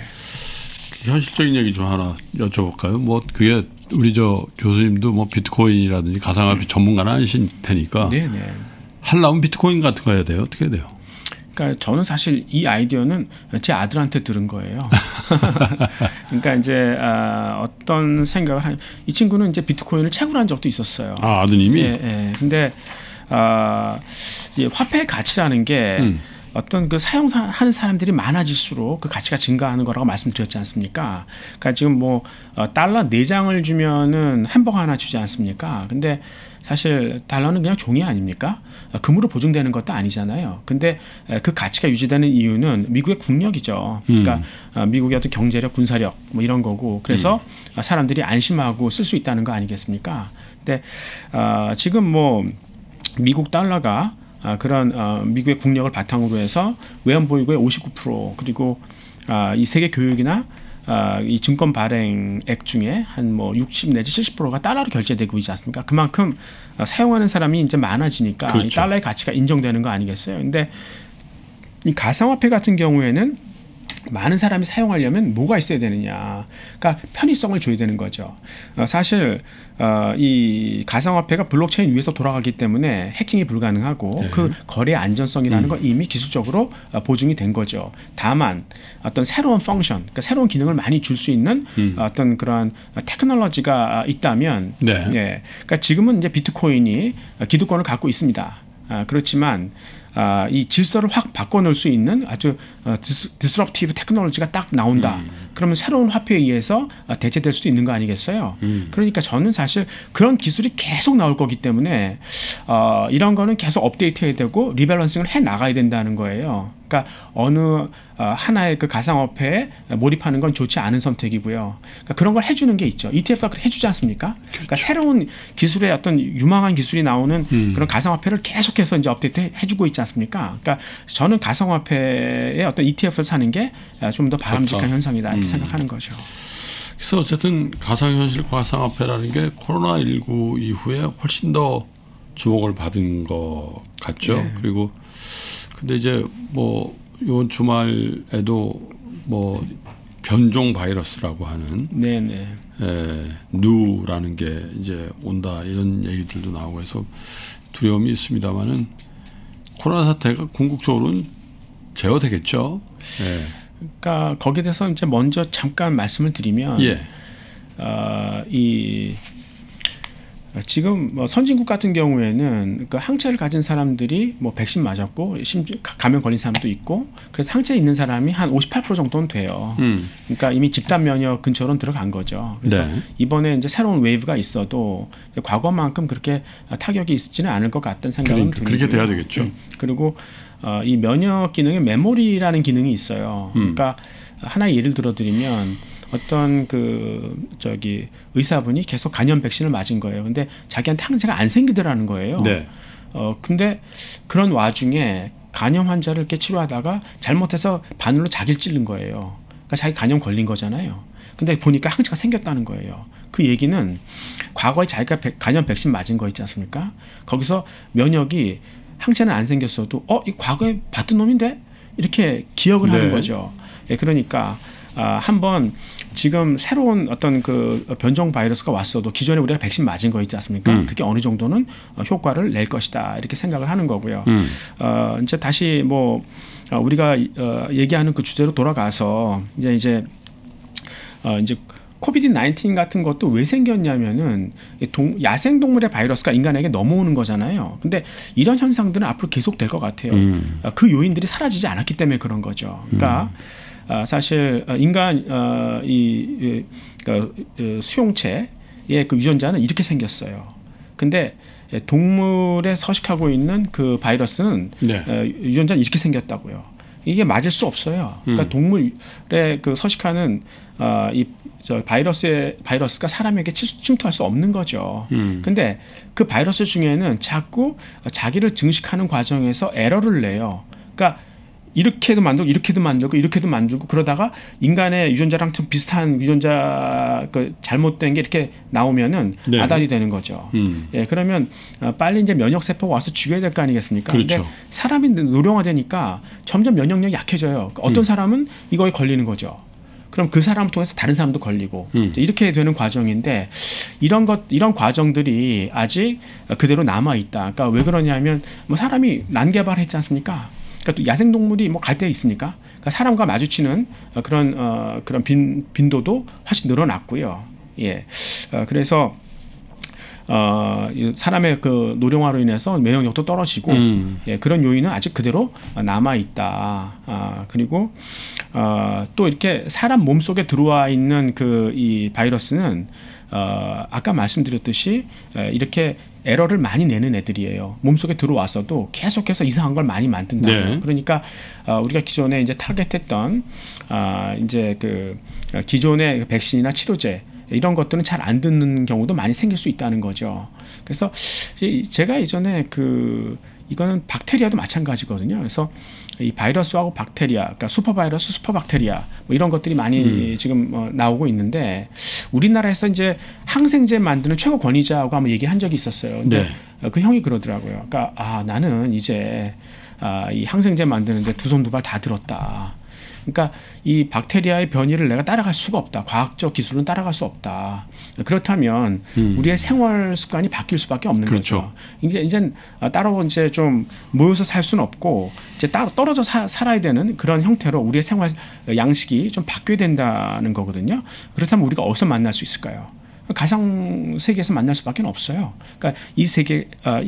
현실적인 얘기 좀 하나 여쭤볼까요? 뭐 그게 우리 저 교수님도 뭐 비트코인이라든지 가상화폐 전문가는 아니신 테니까. 네네. 하려면 비트코인 같은 거 해야 돼요? 어떻게 해야 돼요? 그러니까 저는 사실 이 아이디어는 제 아들한테 들은 거예요. 그러니까 이제 어떤 생각을 하냐, 이 친구는 이제 비트코인을 채굴한 적도 있었어요. 아드님이? 예, 예. 근데 이 화폐의 가치라는 게 어떤 그 사용하는 사람들이 많아질수록 그 가치가 증가하는 거라고 말씀드렸지 않습니까? 그러니까 지금 뭐 달러 4장을 주면은 햄버거 하나 주지 않습니까? 근데 사실 달러는 그냥 종이 아닙니까? 금으로 보증되는 것도 아니잖아요. 근데 그 가치가 유지되는 이유는 미국의 국력이죠. 그러니까 미국의 어떤 경제력, 군사력 뭐 이런 거고, 그래서 사람들이 안심하고 쓸 수 있다는 거 아니겠습니까? 근데 지금 뭐 미국 달러가 그런 미국의 국력을 바탕으로 해서 외환보유고의 59% 그리고 이 세계 교육이나 이 증권 발행액 중에 한 뭐 60 내지 70%가 달러로 결제되고 있지 않습니까? 그만큼 사용하는 사람이 이제 많아지니까 그렇죠. 이 달러의 가치가 인정되는 거 아니겠어요? 근데 이 가상화폐 같은 경우에는 많은 사람이 사용하려면 뭐가 있어야 되느냐? 그러니까 편의성을 줘야 되는 거죠. 사실 이 가상화폐가 블록체인 위에서 돌아가기 때문에 해킹이 불가능하고 네. 그 거래 안전성이라는 건 이미 기술적으로 보증이 된 거죠. 다만 어떤 새로운 펑션, 그러니까 새로운 기능을 많이 줄 수 있는 어떤 그런 테크놀로지가 있다면, 네. 예, 그러니까 지금은 이제 비트코인이 기득권을 갖고 있습니다. 그렇지만 이 질서를 확 바꿔놓을 수 있는 아주 디스럽티브 테크놀로지가 딱 나온다. 그러면 새로운 화폐에 의해서 대체될 수도 있는 거 아니겠어요? 그러니까 저는 사실 그런 기술이 계속 나올 거기 때문에 이런 거는 계속 업데이트해야 되고 리밸런싱을 해 나가야 된다는 거예요. 그러니까 어느 하나의 그 가상화폐에 몰입하는 건 좋지 않은 선택이고요. 그러니까 그런 걸 해주는 게 있죠. ETF가 그렇게 해주지 않습니까? 그러니까 새로운 기술의 어떤 유망한 기술이 나오는 그런 가상화폐를 계속해서 이제 업데이트 해주고 있지 않습니까? 그러니까 저는 가상화폐의 어떤 ETF를 사는 게 좀 더 바람직한 현상이다 이렇게 생각하는 거죠. 그래서 어쨌든 가상현실 가상화폐라는 게 코로나19 이후에 훨씬 더 주목을 받은 것 같죠. 네. 그리고 근데 이제 뭐 이번 주말에도 뭐 변종 바이러스라고 하는 네네. 누라는 게 이제 온다 이런 얘기들도 나오고 해서 두려움이 있습니다만은 코로나 사태가 궁극적으로는 제어되겠죠. 예. 그러니까 거기에 대해서 이제 먼저 잠깐 말씀을 드리면, 예. 지금 뭐 선진국 같은 경우에는 그 항체를 가진 사람들이 뭐 백신 맞았고 심지어 감염 걸린 사람도 있고 그래서 항체 있는 사람이 한 58% 정도는 돼요. 그러니까 이미 집단 면역 근처로는 들어간 거죠. 그래서 네. 이번에 이제 새로운 웨이브가 있어도 과거만큼 그렇게 타격이 있지는 않을 것 같다는 생각은 들고요. 그렇게 돼야 되겠죠. 그리고 이 면역 기능에 메모리라는 기능이 있어요. 그러니까 하나의 예를 들어드리면 어떤 의사분이 계속 간염 백신을 맞은 거예요. 근데 자기한테 항체가 안 생기더라는 거예요. 네. 근데 그런 와중에 간염 환자를 이렇게 치료하다가 잘못해서 바늘로 자기를 찌른 거예요. 그러니까 자기 간염 걸린 거잖아요. 근데 보니까 항체가 생겼다는 거예요. 그 얘기는 과거에 자기가 간염 백신 맞은 거 있지 않습니까? 거기서 면역이 항체는 안 생겼어도 이 과거에 봤던 놈인데 이렇게 기억을 하는 거죠. 예, 그러니까 한번 지금 새로운 어떤 그 변종 바이러스가 왔어도 기존에 우리가 백신 맞은 거 있지 않습니까? 그게 어느 정도는 효과를 낼 것이다 이렇게 생각을 하는 거고요. 이제 다시 뭐 우리가 얘기하는 그 주제로 돌아가서 이제 코비드-19 같은 것도 왜 생겼냐면은 야생 동물의 바이러스가 인간에게 넘어오는 거잖아요. 근데 이런 현상들은 앞으로 계속 될 것 같아요. 그 요인들이 사라지지 않았기 때문에 그런 거죠. 그러니까 사실 인간 수용체의 그 유전자는 이렇게 생겼어요. 근데 동물에 서식하고 있는 그 바이러스는 유전자는 이렇게 생겼다고요. 이게 맞을 수 없어요. 그러니까 동물에 그 서식하는 바이러스가 사람에게 침투할 수 없는 거죠. 근데 그 바이러스 중에는 자꾸 자기를 증식하는 과정에서 에러를 내요. 그러니까 이렇게도 만들고 이렇게도 만들고 이렇게도 만들고 그러다가 인간의 유전자랑 좀 비슷한 유전자 잘못된 게 이렇게 나오면은 아달이 되는 거죠. 예, 그러면 빨리 이제 면역 세포가 와서 죽여야 될 거 아니겠습니까? 그렇죠. 근데 사람이 노령화되니까 점점 면역력이 약해져요. 어떤 사람은 이거에 걸리는 거죠. 그럼 그 사람을 통해서 다른 사람도 걸리고 이렇게 되는 과정인데 이런 과정들이 아직 그대로 남아 있다. 그러니까 왜 그러냐면 뭐 사람이 난개발했지 않습니까? 그러니까 또 야생 동물이 뭐 갈 데 있습니까? 그러니까 사람과 마주치는 그런 빈도도 훨씬 늘어났고요. 예, 그래서 사람의 그 노령화로 인해서 면역력도 떨어지고 예, 그런 요인은 아직 그대로 남아 있다. 그리고 또 이렇게 사람 몸 속에 들어와 있는 이 바이러스는 아까 말씀드렸듯이 이렇게 에러를 많이 내는 애들이에요. 몸속에 들어와서도 계속해서 이상한 걸 많이 만든다고요. 그러니까 우리가 기존에 이제 타겟했던 이제 그 기존의 백신이나 치료제 이런 것들은 잘 안 듣는 경우도 많이 생길 수 있다는 거죠. 그래서 제가 예전에 이거는 박테리아도 마찬가지거든요. 그래서 이 바이러스하고 박테리아, 그러니까 슈퍼바이러스, 슈퍼박테리아 뭐 이런 것들이 많이 지금 나오고 있는데 우리나라에서 이제 항생제 만드는 최고 권위자하고 한번 얘기한 적이 있었어요. 근데 그 형이 그러더라고요. 그러니까 나는 이제 이 항생제 만드는데 두 손 두 발 다 들었다. 그러니까 이 박테리아의 변이를 내가 따라갈 수가 없다. 과학적 기술은 따라갈 수 없다. 그렇다면 우리의 생활 습관이 바뀔 수밖에 없는 거죠. 이제 따로 이제 좀 모여서 살 수는 없고 이제 따로 떨어져 살아야 되는 그런 형태로 우리의 생활 양식이 좀 바뀌어야 된다는 거거든요. 그렇다면 우리가 어디서 만날 수 있을까요? 가상 세계에서 만날 수밖에 없어요. 그러니까 이 세계,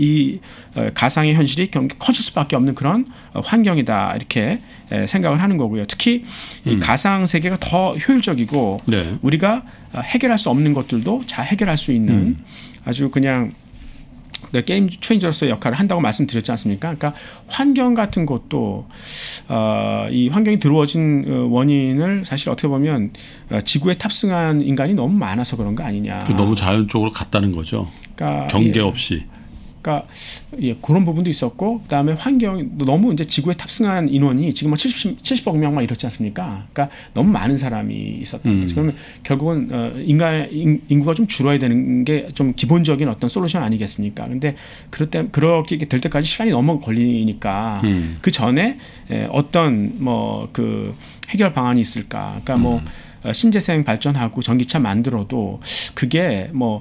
가상의 현실이 커질 수밖에 없는 그런 환경이다 이렇게 생각을 하는 거고요. 특히 이 가상 세계가 더 효율적이고 우리가 해결할 수 없는 것들도 잘 해결할 수 있는 아주 그냥 게임 체인저로서의 역할을 한다고 말씀드렸지 않습니까? 그러니까 환경 같은 것도 이 환경이 들어워진 원인을 사실 어떻게 보면 지구에 탑승한 인간이 너무 많아서 그런 거 아니냐. 너무 자연적으로 갔다는 거죠. 그러니까 경계 없이. 그러니까 그런 부분도 있었고 그다음에 환경 너무 이제 지구에 탑승한 인원이 지금 뭐 70억 명 막 이렇지 않습니까? 그러니까 너무 많은 사람이 있었던 거죠. 그러면 결국은 인구가 좀 줄어야 되는 게 좀 기본적인 어떤 솔루션 아니겠습니까? 근데 그렇게 될 때까지 시간이 너무 걸리니까 그 전에 어떤 뭐 그 해결 방안이 있을까? 그러니까 뭐 신재생 발전하고 전기차 만들어도 그게 뭐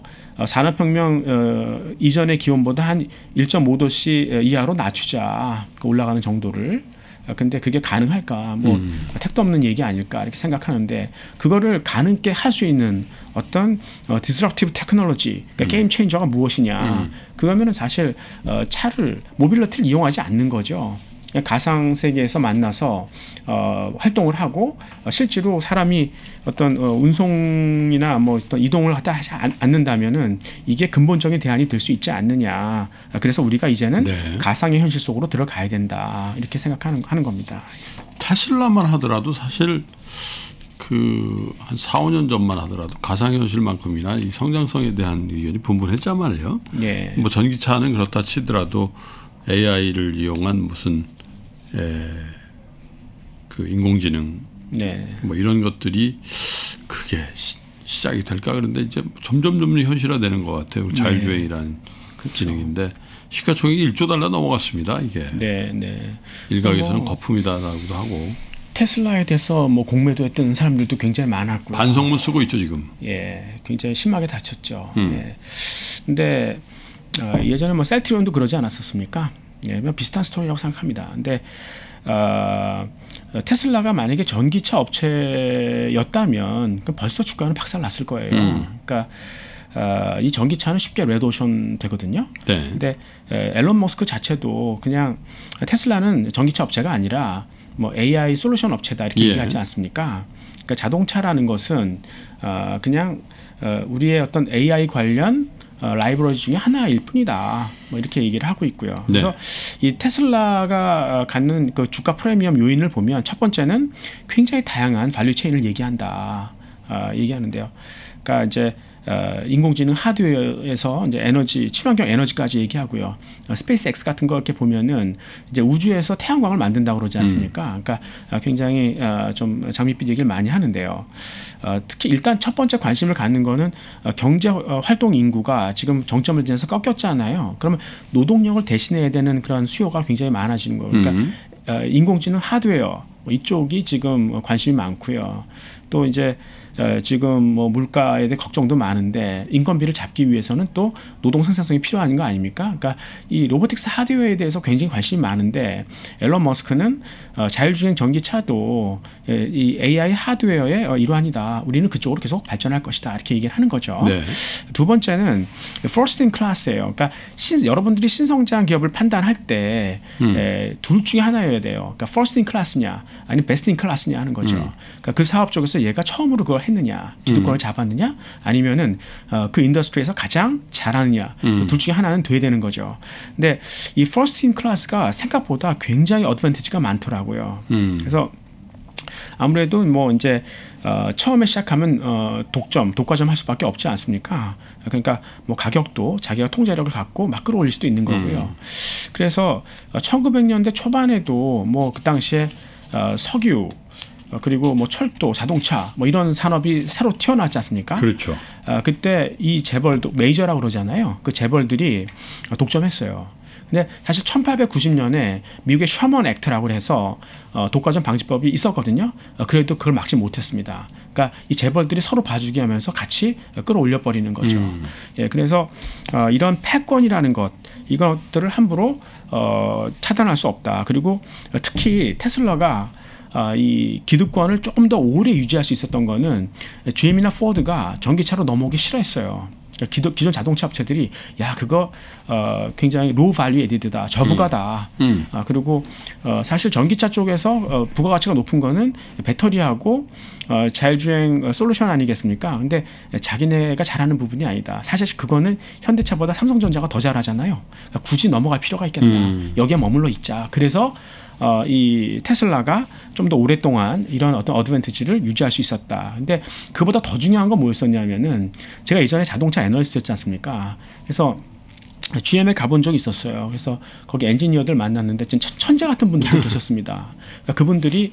산업혁명 이전의 기온보다 한 1.5도씨 이하로 낮추자 올라가는 정도를 근데 그게 가능할까? 뭐 택도 없는 얘기 아닐까 이렇게 생각하는데 그거를 가능케 할 수 있는 어떤 disruptive technology, 그러니까 게임 체인저가 무엇이냐? 그거면은 사실 모빌리티를 이용하지 않는 거죠. 가상 세계에서 만나서 활동을 하고 실제로 사람이 어떤 운송이나 뭐 어떤 이동을 하다 하지 않는다면은 이게 근본적인 대안이 될 수 있지 않느냐. 그래서 우리가 이제는 가상의 현실 속으로 들어가야 된다 이렇게 생각하는 겁니다. 테슬라만 하더라도 사실 그 한 4, 5년 전만 하더라도 가상현실만큼이나 이 성장성에 대한 의견이 분분했단 말이에요. 뭐 전기차는 그렇다 치더라도 AI를 이용한 무슨 그 인공지능 뭐 이런 것들이 그게 시작이 될까 그런데 이제 점점 현실화되는 것 같아요. 자율주행이라는 기능인데 시가총액이 1조 달러 넘어갔습니다. 이게 일각에서는 거품이다라고도 하고 테슬라에 대해서 뭐 공매도 했던 사람들도 굉장히 많았고요. 반성문 쓰고 있죠 지금. 굉장히 심하게 다쳤죠. 근데 예전에 뭐 셀트리온도 그러지 않았었습니까? 비슷한 스토리라고 생각합니다. 근데 테슬라가 만약에 전기차 업체였다면 벌써 주가는 박살났을 거예요. 그러니까 이 전기차는 쉽게 레드오션 되거든요. 근데 앨런 머스크 자체도 그냥 테슬라는 전기차 업체가 아니라 뭐 AI 솔루션 업체다 이렇게 얘기하지 않습니까? 그러니까 자동차라는 것은 그냥 우리의 어떤 AI 관련 라이브러리 중에 하나일 뿐이다. 뭐 이렇게 얘기를 하고 있고요. 그래서 이 테슬라가 갖는 그 주가 프리미엄 요인을 보면 첫 번째는 굉장히 다양한 밸류 체인을 얘기하는데요. 그러니까 이제 인공지능 하드웨어에서 이제 에너지, 친환경 에너지까지 얘기하고요. 스페이스 X 같은 거 이렇게 보면은 이제 우주에서 태양광을 만든다고 그러지 않습니까? 그러니까 굉장히 좀 장밋빛 얘기를 많이 하는데요. 특히 일단 첫 번째 관심을 갖는 거는 경제 활동 인구가 지금 정점을 지나서 꺾였잖아요. 그러면 노동력을 대신해야 되는 그런 수요가 굉장히 많아지는 거예요. 그러니까 인공지능 하드웨어 이쪽이 지금 관심이 많고요. 또 이제 지금 뭐 물가에 대해 걱정도 많은데 인건비를 잡기 위해서는 또 노동 생산성이 필요한 거 아닙니까? 그러니까 이 로보틱스 하드웨어에 대해서 굉장히 관심이 많은데 앨런 머스크는 자율주행 전기차도 이 AI 하드웨어의 일환이다. 우리는 그쪽으로 계속 발전할 것이다. 이렇게 얘기를 하는 거죠. 두 번째는 first in class예요. 그러니까 여러분들이 신성장 기업을 판단할 때 둘 중에 하나여야 돼요. 그러니까 first in class냐 아니면 best in class냐 하는 거죠. 그러니까 그 사업 쪽에서 얘가 처음으로 그걸 했느냐, 기득권을 잡았느냐, 아니면은 그 인더스트리에서 가장 잘하느냐, 둘 중에 하나는 돼야 되는 거죠. 근데 이 first in class가 생각보다 굉장히 어드밴티지가 많더라고요. 그래서 아무래도 뭐 이제 처음에 시작하면 독과점 할 수밖에 없지 않습니까? 그러니까 뭐 가격도 자기가 통제력을 갖고 막 끌어올릴 수도 있는 거고요. 그래서 1900년대 초반에도 뭐 그 당시에 석유 그리고 뭐 철도, 자동차 뭐 이런 산업이 새로 튀어나왔지 않습니까? 그렇죠. 그때 이 재벌도 메이저라고 그러잖아요. 그 재벌들이 독점했어요. 근데 사실 1890년에 미국의 셔먼 액트라고 해서 독과점 방지법이 있었거든요. 그래도 그걸 막지 못했습니다. 그러니까 이 재벌들이 서로 봐주기 하면서 같이 끌어올려 버리는 거죠. 그래서 이런 패권이라는 것 이것들을 함부로 차단할 수 없다. 그리고 특히 테슬라가 이 기득권을 조금 더 오래 유지할 수 있었던 거는 GM이나 포드가 전기차로 넘어오기 싫어했어요. 그러니까 기존 자동차 업체들이 야 그거 굉장히 로우 발류 에디드다, 저부가다. 그리고 사실 전기차 쪽에서 부가가치가 높은 거는 배터리하고 자율주행 솔루션 아니겠습니까? 근데 자기네가 잘하는 부분이 아니다. 사실 그거는 현대차보다 삼성전자가 더 잘하잖아요. 그러니까 굳이 넘어갈 필요가 있겠나? 여기에 머물러 있자. 그래서 이 테슬라가 좀 더 오랫동안 이런 어떤 어드밴티지를 유지할 수 있었다. 근데 그보다 더 중요한 건 뭐였었냐면은 제가 예전에 자동차 애널리스트였지 않습니까? 그래서 GM에 가본 적이 있었어요. 그래서 거기 엔지니어들 만났는데 진짜 천재 같은 분들도 계셨습니다. 그러니까 그분들이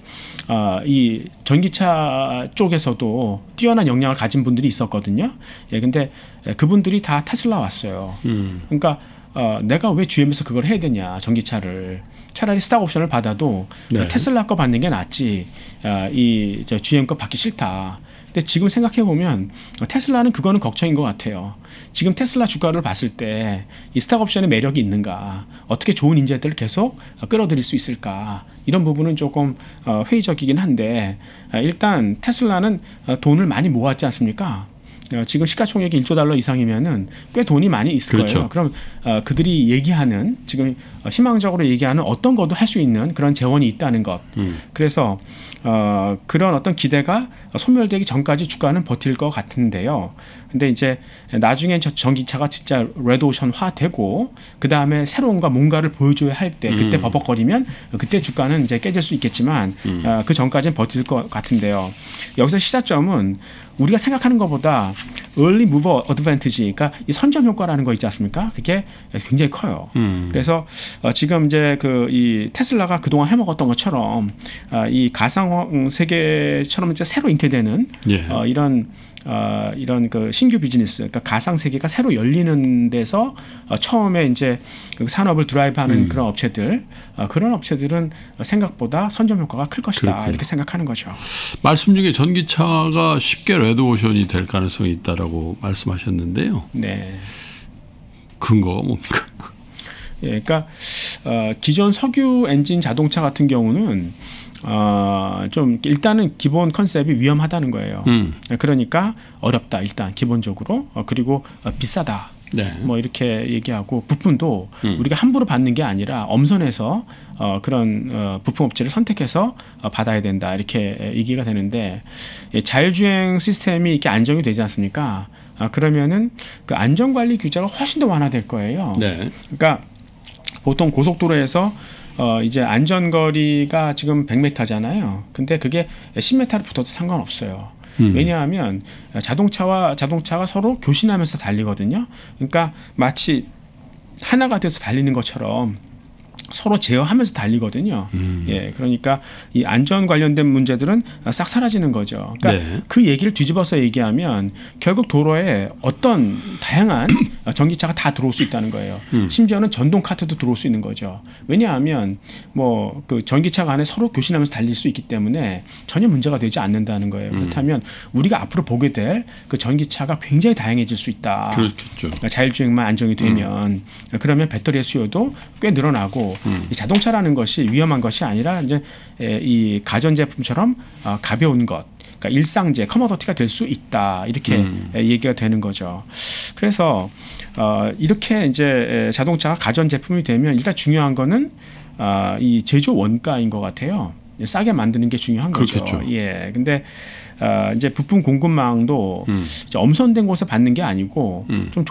이 전기차 쪽에서도 뛰어난 역량을 가진 분들이 있었거든요. 근데 그분들이 다 테슬라 왔어요. 그러니까 내가 왜 GM에서 그걸 해야 되냐, 전기차를. 차라리 스탁 옵션을 받아도 테슬라 거 받는 게 낫지. 이 GM 거 받기 싫다. 근데 지금 생각해 보면 테슬라는 그거는 걱정인 것 같아요. 지금 테슬라 주가를 봤을 때 이 스탁옵션의 매력이 있는가, 어떻게 좋은 인재들을 계속 끌어들일 수 있을까, 이런 부분은 조금 회의적이긴 한데, 일단 테슬라는 돈을 많이 모았지 않습니까? 지금 시가총액이 1조 달러 이상이면은 꽤 돈이 많이 있을 그렇죠. 거예요. 그럼 그들이 얘기하는, 지금 희망적으로 얘기하는 어떤 것도 할 수 있는 그런 재원이 있다는 것. 그래서 그런 어떤 기대가 소멸되기 전까지 주가는 버틸 것 같은데요. 근데 이제 나중에 전기차가 진짜 레드오션화 되고 그 다음에 새로운 뭔가를 보여줘야 할 때 그때 버벅거리면 그때 주가는 이제 깨질 수 있겠지만 그 전까지는 버틸 것 같은데요. 여기서 시사점은 우리가 생각하는 것보다 early mover advantage, 그러니까 이 선점 효과라는 거 있지 않습니까? 그게 굉장히 커요. 그래서 지금 이제 이 테슬라가 그동안 해먹었던 것처럼 이 가상 세계처럼 이제 새로 잉태되는 이런 그 신규 비즈니스, 그러니까 가상 세계가 새로 열리는 데서 처음에 이제 그 산업을 드라이브하는 그런 업체들, 그런 업체들은 생각보다 선점 효과가 클 것이다. 그렇군요. 이렇게 생각하는 거죠. 말씀 중에 전기차가 쉽게 레드오션이 될 가능성이 있다라고 말씀하셨는데요. 네. 근거가 뭡니까? 예, 그러니까 기존 석유 엔진 자동차 같은 경우는 좀 일단은 기본 컨셉이 위험하다는 거예요. 그러니까 어렵다 일단 기본적으로. 그리고 비싸다. 네. 뭐 이렇게 얘기하고 부품도 우리가 함부로 받는 게 아니라 엄선해서 그런 부품 업체를 선택해서 받아야 된다 이렇게 얘기가 되는데, 자율주행 시스템이 이렇게 안정이 되지 않습니까? 그러면은 그 안전관리 규제가 훨씬 더 완화될 거예요. 네. 그러니까 보통 고속도로에서 이제 안전거리가 지금 100m잖아요. 근데 그게 10m로 붙어도 상관없어요. 왜냐하면 자동차가 서로 교신하면서 달리거든요. 그러니까 마치 하나가 돼서 달리는 것처럼 서로 제어하면서 달리거든요. 예, 그러니까 이 안전 관련된 문제들은 싹 사라지는 거죠. 그러니까 네. 그 얘기를 뒤집어서 얘기하면 결국 도로에 어떤 다양한 전기차가 다 들어올 수 있다는 거예요. 심지어는 전동 카트도 들어올 수 있는 거죠. 왜냐하면 뭐 그 전기차가 안에 서로 교신하면서 달릴 수 있기 때문에 전혀 문제가 되지 않는다는 거예요. 그렇다면 우리가 앞으로 보게 될 그 전기차가 굉장히 다양해질 수 있다. 그렇겠죠. 그러니까 자율주행만 안정이 되면 그러면 배터리의 수요도 꽤 늘어나고 이 자동차라는 것이 위험한 것이 아니라 이제 이 가전제품처럼 가벼운 것, 그러니까 일상제, 커머더티가 될 수 있다 이렇게 얘기가 되는 거죠. 그래서 이렇게 이제 자동차가 가전제품이 되면 일단 중요한 거는 이 제조 원가인 것 같아요. 싸게 만드는 게 중요한 거죠. 그렇겠죠. 예, 근데 이제 부품 공급망도 이제 엄선된 곳에 받는 게 아니고 좀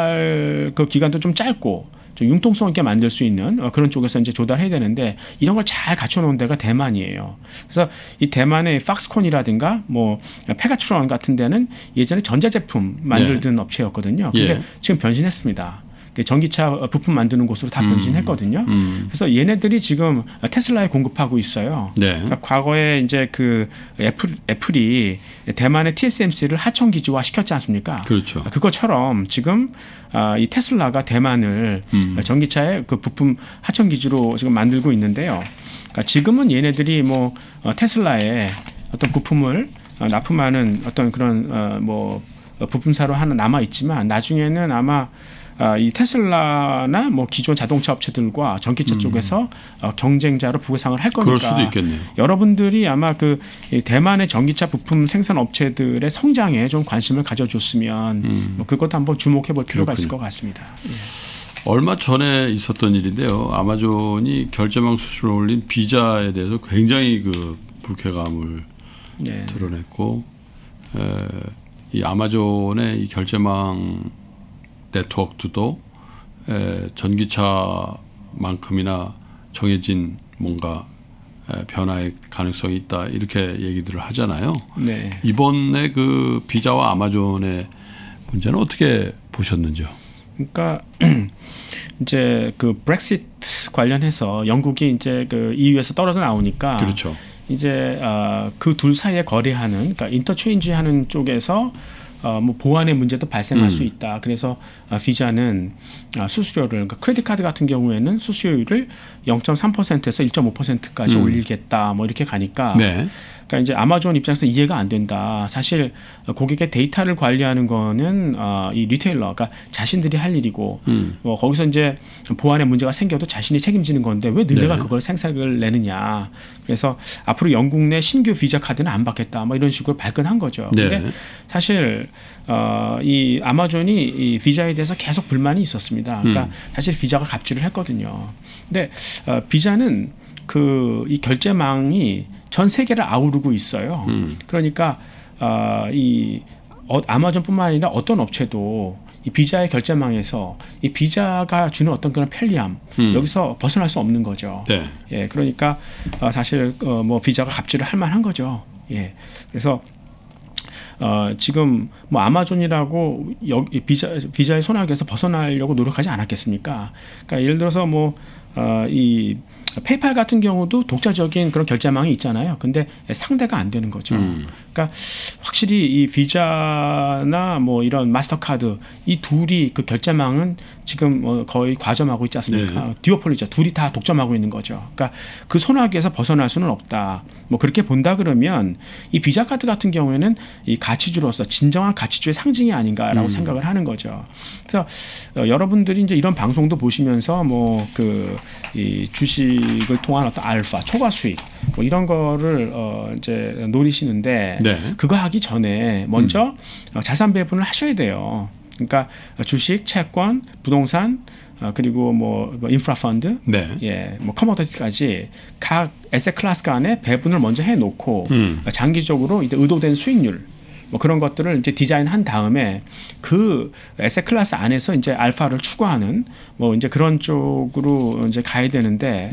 조달 그 기간도 좀 짧고 좀 융통성 있게 만들 수 있는 그런 쪽에서 이제 조달해야 되는데, 이런 걸 잘 갖춰놓은 데가 대만이에요. 그래서 이 대만의 팍스콘이라든가 뭐 페가트론 같은 데는 예전에 전자제품 만들던 업체였거든요. 근데 지금 변신했습니다. 전기차 부품 만드는 곳으로 다 변신했거든요. 그래서 얘네들이 지금 테슬라에 공급하고 있어요. 네. 그러니까 과거에 이제 그 애플이 대만의 TSMC를 하청 기지화 시켰지 않습니까? 그렇죠. 그것처럼 지금 이 테슬라가 대만을 전기차의 그 부품 하청 기지로 지금 만들고 있는데요. 그러니까 지금은 얘네들이 뭐 테슬라의 어떤 부품을 납품하는 어떤 그런 뭐 부품사로 하나 남아 있지만, 나중에는 아마 이 테슬라나 뭐 기존 자동차 업체들과 전기차 쪽에서 경쟁자로 부상을 할 거니까. 그럴 수도 있겠네요. 여러분들이 아마 그 대만의 전기차 부품 생산 업체들의 성장에 좀 관심을 가져줬으면 뭐 그것도 한번 주목해 볼 필요가 있을 것 같습니다. 예. 얼마 전에 있었던 일인데요. 아마존이 결제망 수수료를 올린 비자에 대해서 굉장히 그 불쾌감을 드러냈고, 이 아마존의 이 결제망 네트워크도 전기차만큼이나 정해진 뭔가 변화의 가능성이 있다 이렇게 얘기들을 하잖아요. 네. 이번에 그 비자와 아마존의 문제는 어떻게 보셨는지요? 그러니까 이제 그 브렉시트 관련해서 영국이 이제 그 EU에서 떨어져 나오니까, 그렇죠. 이제 그 둘 사이에 거래하는, 그러니까 인터체인지하는 쪽에서 뭐 보안의 문제도 발생할 수 있다. 그래서 비자는 수수료를, 그러니까 크레딧 카드 같은 경우에는 수수료율을 0.3%에서 1.5%까지 올리겠다. 뭐 이렇게 가니까, 그러니까 이제 아마존 입장에서 이해가 안 된다. 사실 고객의 데이터를 관리하는 거는 이 리테일러, 그러니까 자신들이 할 일이고 뭐 거기서 이제 보안에 문제가 생겨도 자신이 책임지는 건데 왜 너네가 그걸 생색을 내느냐. 그래서 앞으로 영국 내 신규 비자 카드는 안 받겠다. 뭐 이런 식으로 발끈한 거죠. 근데 사실 이 아마존이 이 비자에 대해서 계속 불만이 있었습니다. 그러니까 사실 비자가 갑질을 했거든요. 근데 비자는 이 결제망이 전 세계를 아우르고 있어요. 그러니까 아마존뿐만 아니라 어떤 업체도 이 비자의 결제망에서 이 비자가 주는 어떤 그런 편리함 여기서 벗어날 수 없는 거죠. 네. 예, 그러니까 사실 뭐 비자가 갑질을 할 만한 거죠. 예, 그래서 지금 뭐 아마존이라고 비자의 손아귀에서 벗어나려고 노력하지 않았겠습니까? 그러니까 예를 들어서 뭐 이 페이팔 같은 경우도 독자적인 그런 결제망이 있잖아요. 근데 상대가 안 되는 거죠. 그러니까 확실히 이 비자나 뭐 이런 마스터카드 이 둘이 그 결제망은 지금 거의 과점하고 있지 않습니까? 네. 듀오폴리죠. 둘이 다 독점하고 있는 거죠. 그러니까 그 손아귀에서 벗어날 수는 없다. 뭐 그렇게 본다 그러면 이 비자 카드 같은 경우에는 이 가치주로서 진정한 가치주의 상징이 아닌가라고 생각을 하는 거죠. 그래서 여러분들이 이제 이런 방송도 보시면서 뭐 이 주식을 통한 어떤 알파, 초과 수익 뭐 이런 거를 이제 노리시는데 그거 하기 전에 먼저 자산 배분을 하셔야 돼요. 그러니까 주식, 채권, 부동산 그리고 뭐 인프라 펀드, 예, 뭐 커머디티까지 각 에셋 클래스 간에 배분을 먼저 해놓고 장기적으로 이제 의도된 수익률 뭐 그런 것들을 이제 디자인한 다음에 그 에셋 클래스 안에서 이제 알파를 추구하는 뭐 이제 그런 쪽으로 이제 가야 되는데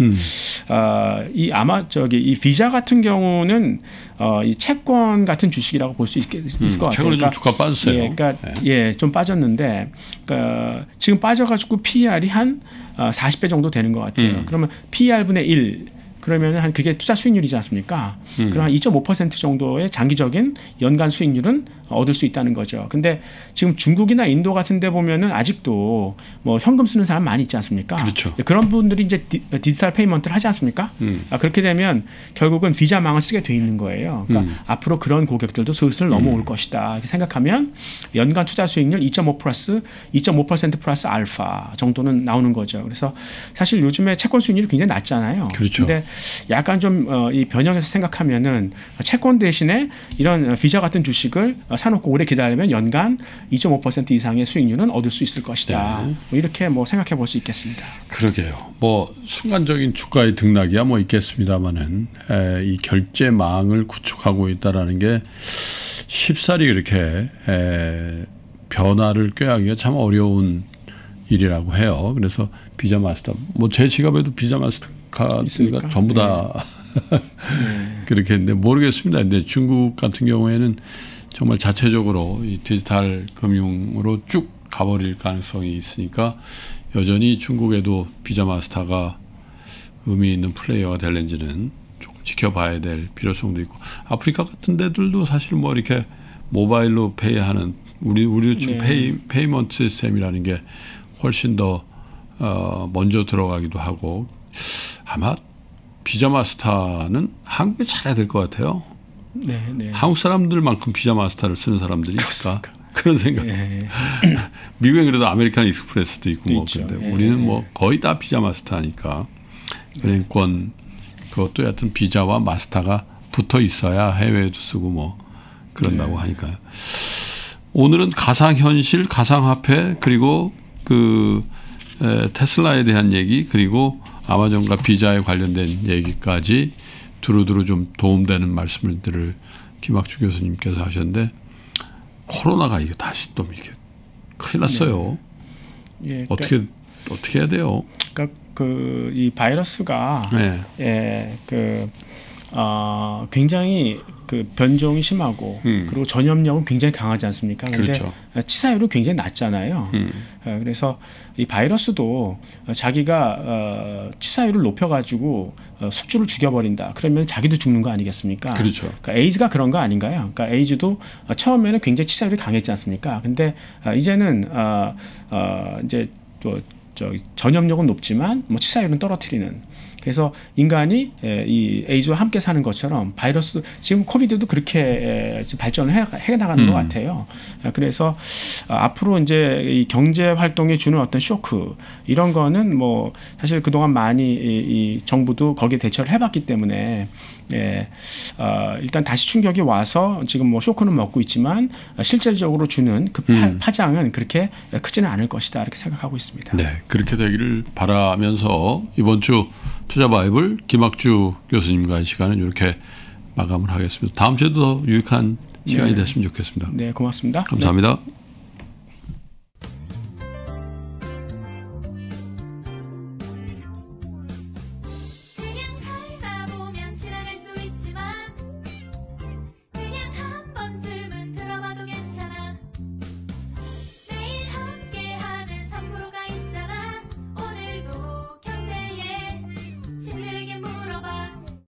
이 비자 같은 경우는 이 채권 같은 주식이라고 볼 수 있을 것 같아요. 최근에 좀 주가 빠졌어요. 예, 그러니까 예, 좀 빠졌는데 그러니까 지금 빠져가지고 PER이 한 40배 정도 되는 것 같아요. 그러면 PER분의 1 그러면 한 그게 투자 수익률이지 않습니까? 그럼 한 2.5% 정도의 장기적인 연간 수익률은 얻을 수 있다는 거죠. 근데 지금 중국이나 인도 같은 데 보면은 아직도 뭐 현금 쓰는 사람 많이 있지 않습니까? 그렇죠. 그런 분들이 이제 디지털 페이먼트를 하지 않습니까? 그렇게 되면 결국은 비자망을 쓰게 돼 있는 거예요. 그러니까 앞으로 그런 고객들도 슬슬 넘어올 것이다. 이렇게 생각하면 연간 투자 수익률 2.5% 플러스 알파 정도는 나오는 거죠. 그래서 사실 요즘에 채권 수익률이 굉장히 낮잖아요. 그렇죠. 근데 약간 좀 이 변형해서 생각하면은 채권 대신에 이런 비자 같은 주식을 사놓고 오래 기다리면 연간 2.5% 이상의 수익률은 얻을 수 있을 것이다. 뭐 이렇게 뭐 생각해 볼 수 있겠습니다. 그러게요. 뭐 순간적인 주가의 등락이야 뭐 있겠습니다만은 이 결제망을 구축하고 있다라는 게 쉽사리 그렇게 변화를 꾀하기가 참 어려운 일이라고 해요. 그래서 비자 마스터 뭐 제 지갑에도 비자 마스터카드가 전부 다 그렇게 했는데 모르겠습니다. 근데 중국 같은 경우에는 정말 자체적으로 이 디지털 금융으로 쭉 가버릴 가능성이 있으니까 여전히 중국에도 비자 마스터가 의미 있는 플레이어가 될는지는 조금 지켜봐야 될 필요성도 있고 아프리카 같은 데들도 사실 뭐 이렇게 모바일로 페이하는 우리 지금 페이먼트 시스템이라는 게 훨씬 더 먼저 들어가기도 하고 아마 비자 마스터는 한국에 잘해야 될 것 같아요. 한국 사람들만큼 비자 마스터를 쓰는 사람들이 있을까? 그런 생각. 미국엔 그래도 아메리칸 익스프레스도 있고 뭐 근데 우리는 뭐 거의 다 비자 마스터니까 은행권 그것도 여하튼 비자와 마스터가 붙어 있어야 해외에도 쓰고 뭐 그런다고 하니까요. 오늘은 가상현실, 가상화폐 그리고 그 테슬라에 대한 얘기 그리고 아마존과 비자에 관련된 얘기까지 두루두루 좀 도움되는 말씀들을 김학주 교수님께서 하셨는데 코로나가 이게 다시 또 이렇게 큰일 났어요. 그러니까 어떻게 해야 돼요? 그러니까 이 바이러스가 굉장히 그 변종이 심하고 그리고 전염력은 굉장히 강하지 않습니까? 그런데 그렇죠. 치사율은 굉장히 낮잖아요. 그래서 이 바이러스도 자기가 치사율을 높여가지고 숙주를 죽여버린다. 그러면 자기도 죽는 거 아니겠습니까? 그렇죠. 그러니까 에이즈가 그런 거 아닌가요? 그러니까 에이즈도 처음에는 굉장히 치사율이 강했지 않습니까? 근데 이제는 이제 또 전염력은 높지만 뭐 치사율은 떨어뜨리는. 그래서 인간이 이 에이즈와 함께 사는 것처럼 바이러스 지금 코비드도 그렇게 발전을 해 나가는 것 같아요. 그래서 앞으로 이제 이 경제 활동에 주는 어떤 쇼크 이런 거는 뭐 사실 그동안 많이 이 정부도 거기에 대처를 해봤기 때문에 일단 다시 충격이 와서 지금 뭐 쇼크는 먹고 있지만 실질적으로 주는 그 파장은 그렇게 크지는 않을 것이다 이렇게 생각하고 있습니다. 네, 그렇게 되기를 바라면서 이번 주 투자 바이블 김학주 교수님과의 시간은 이렇게 마감을 하겠습니다. 다음 주에도 더 유익한 시간이 됐으면 좋겠습니다. 네, 고맙습니다. 감사합니다. 네.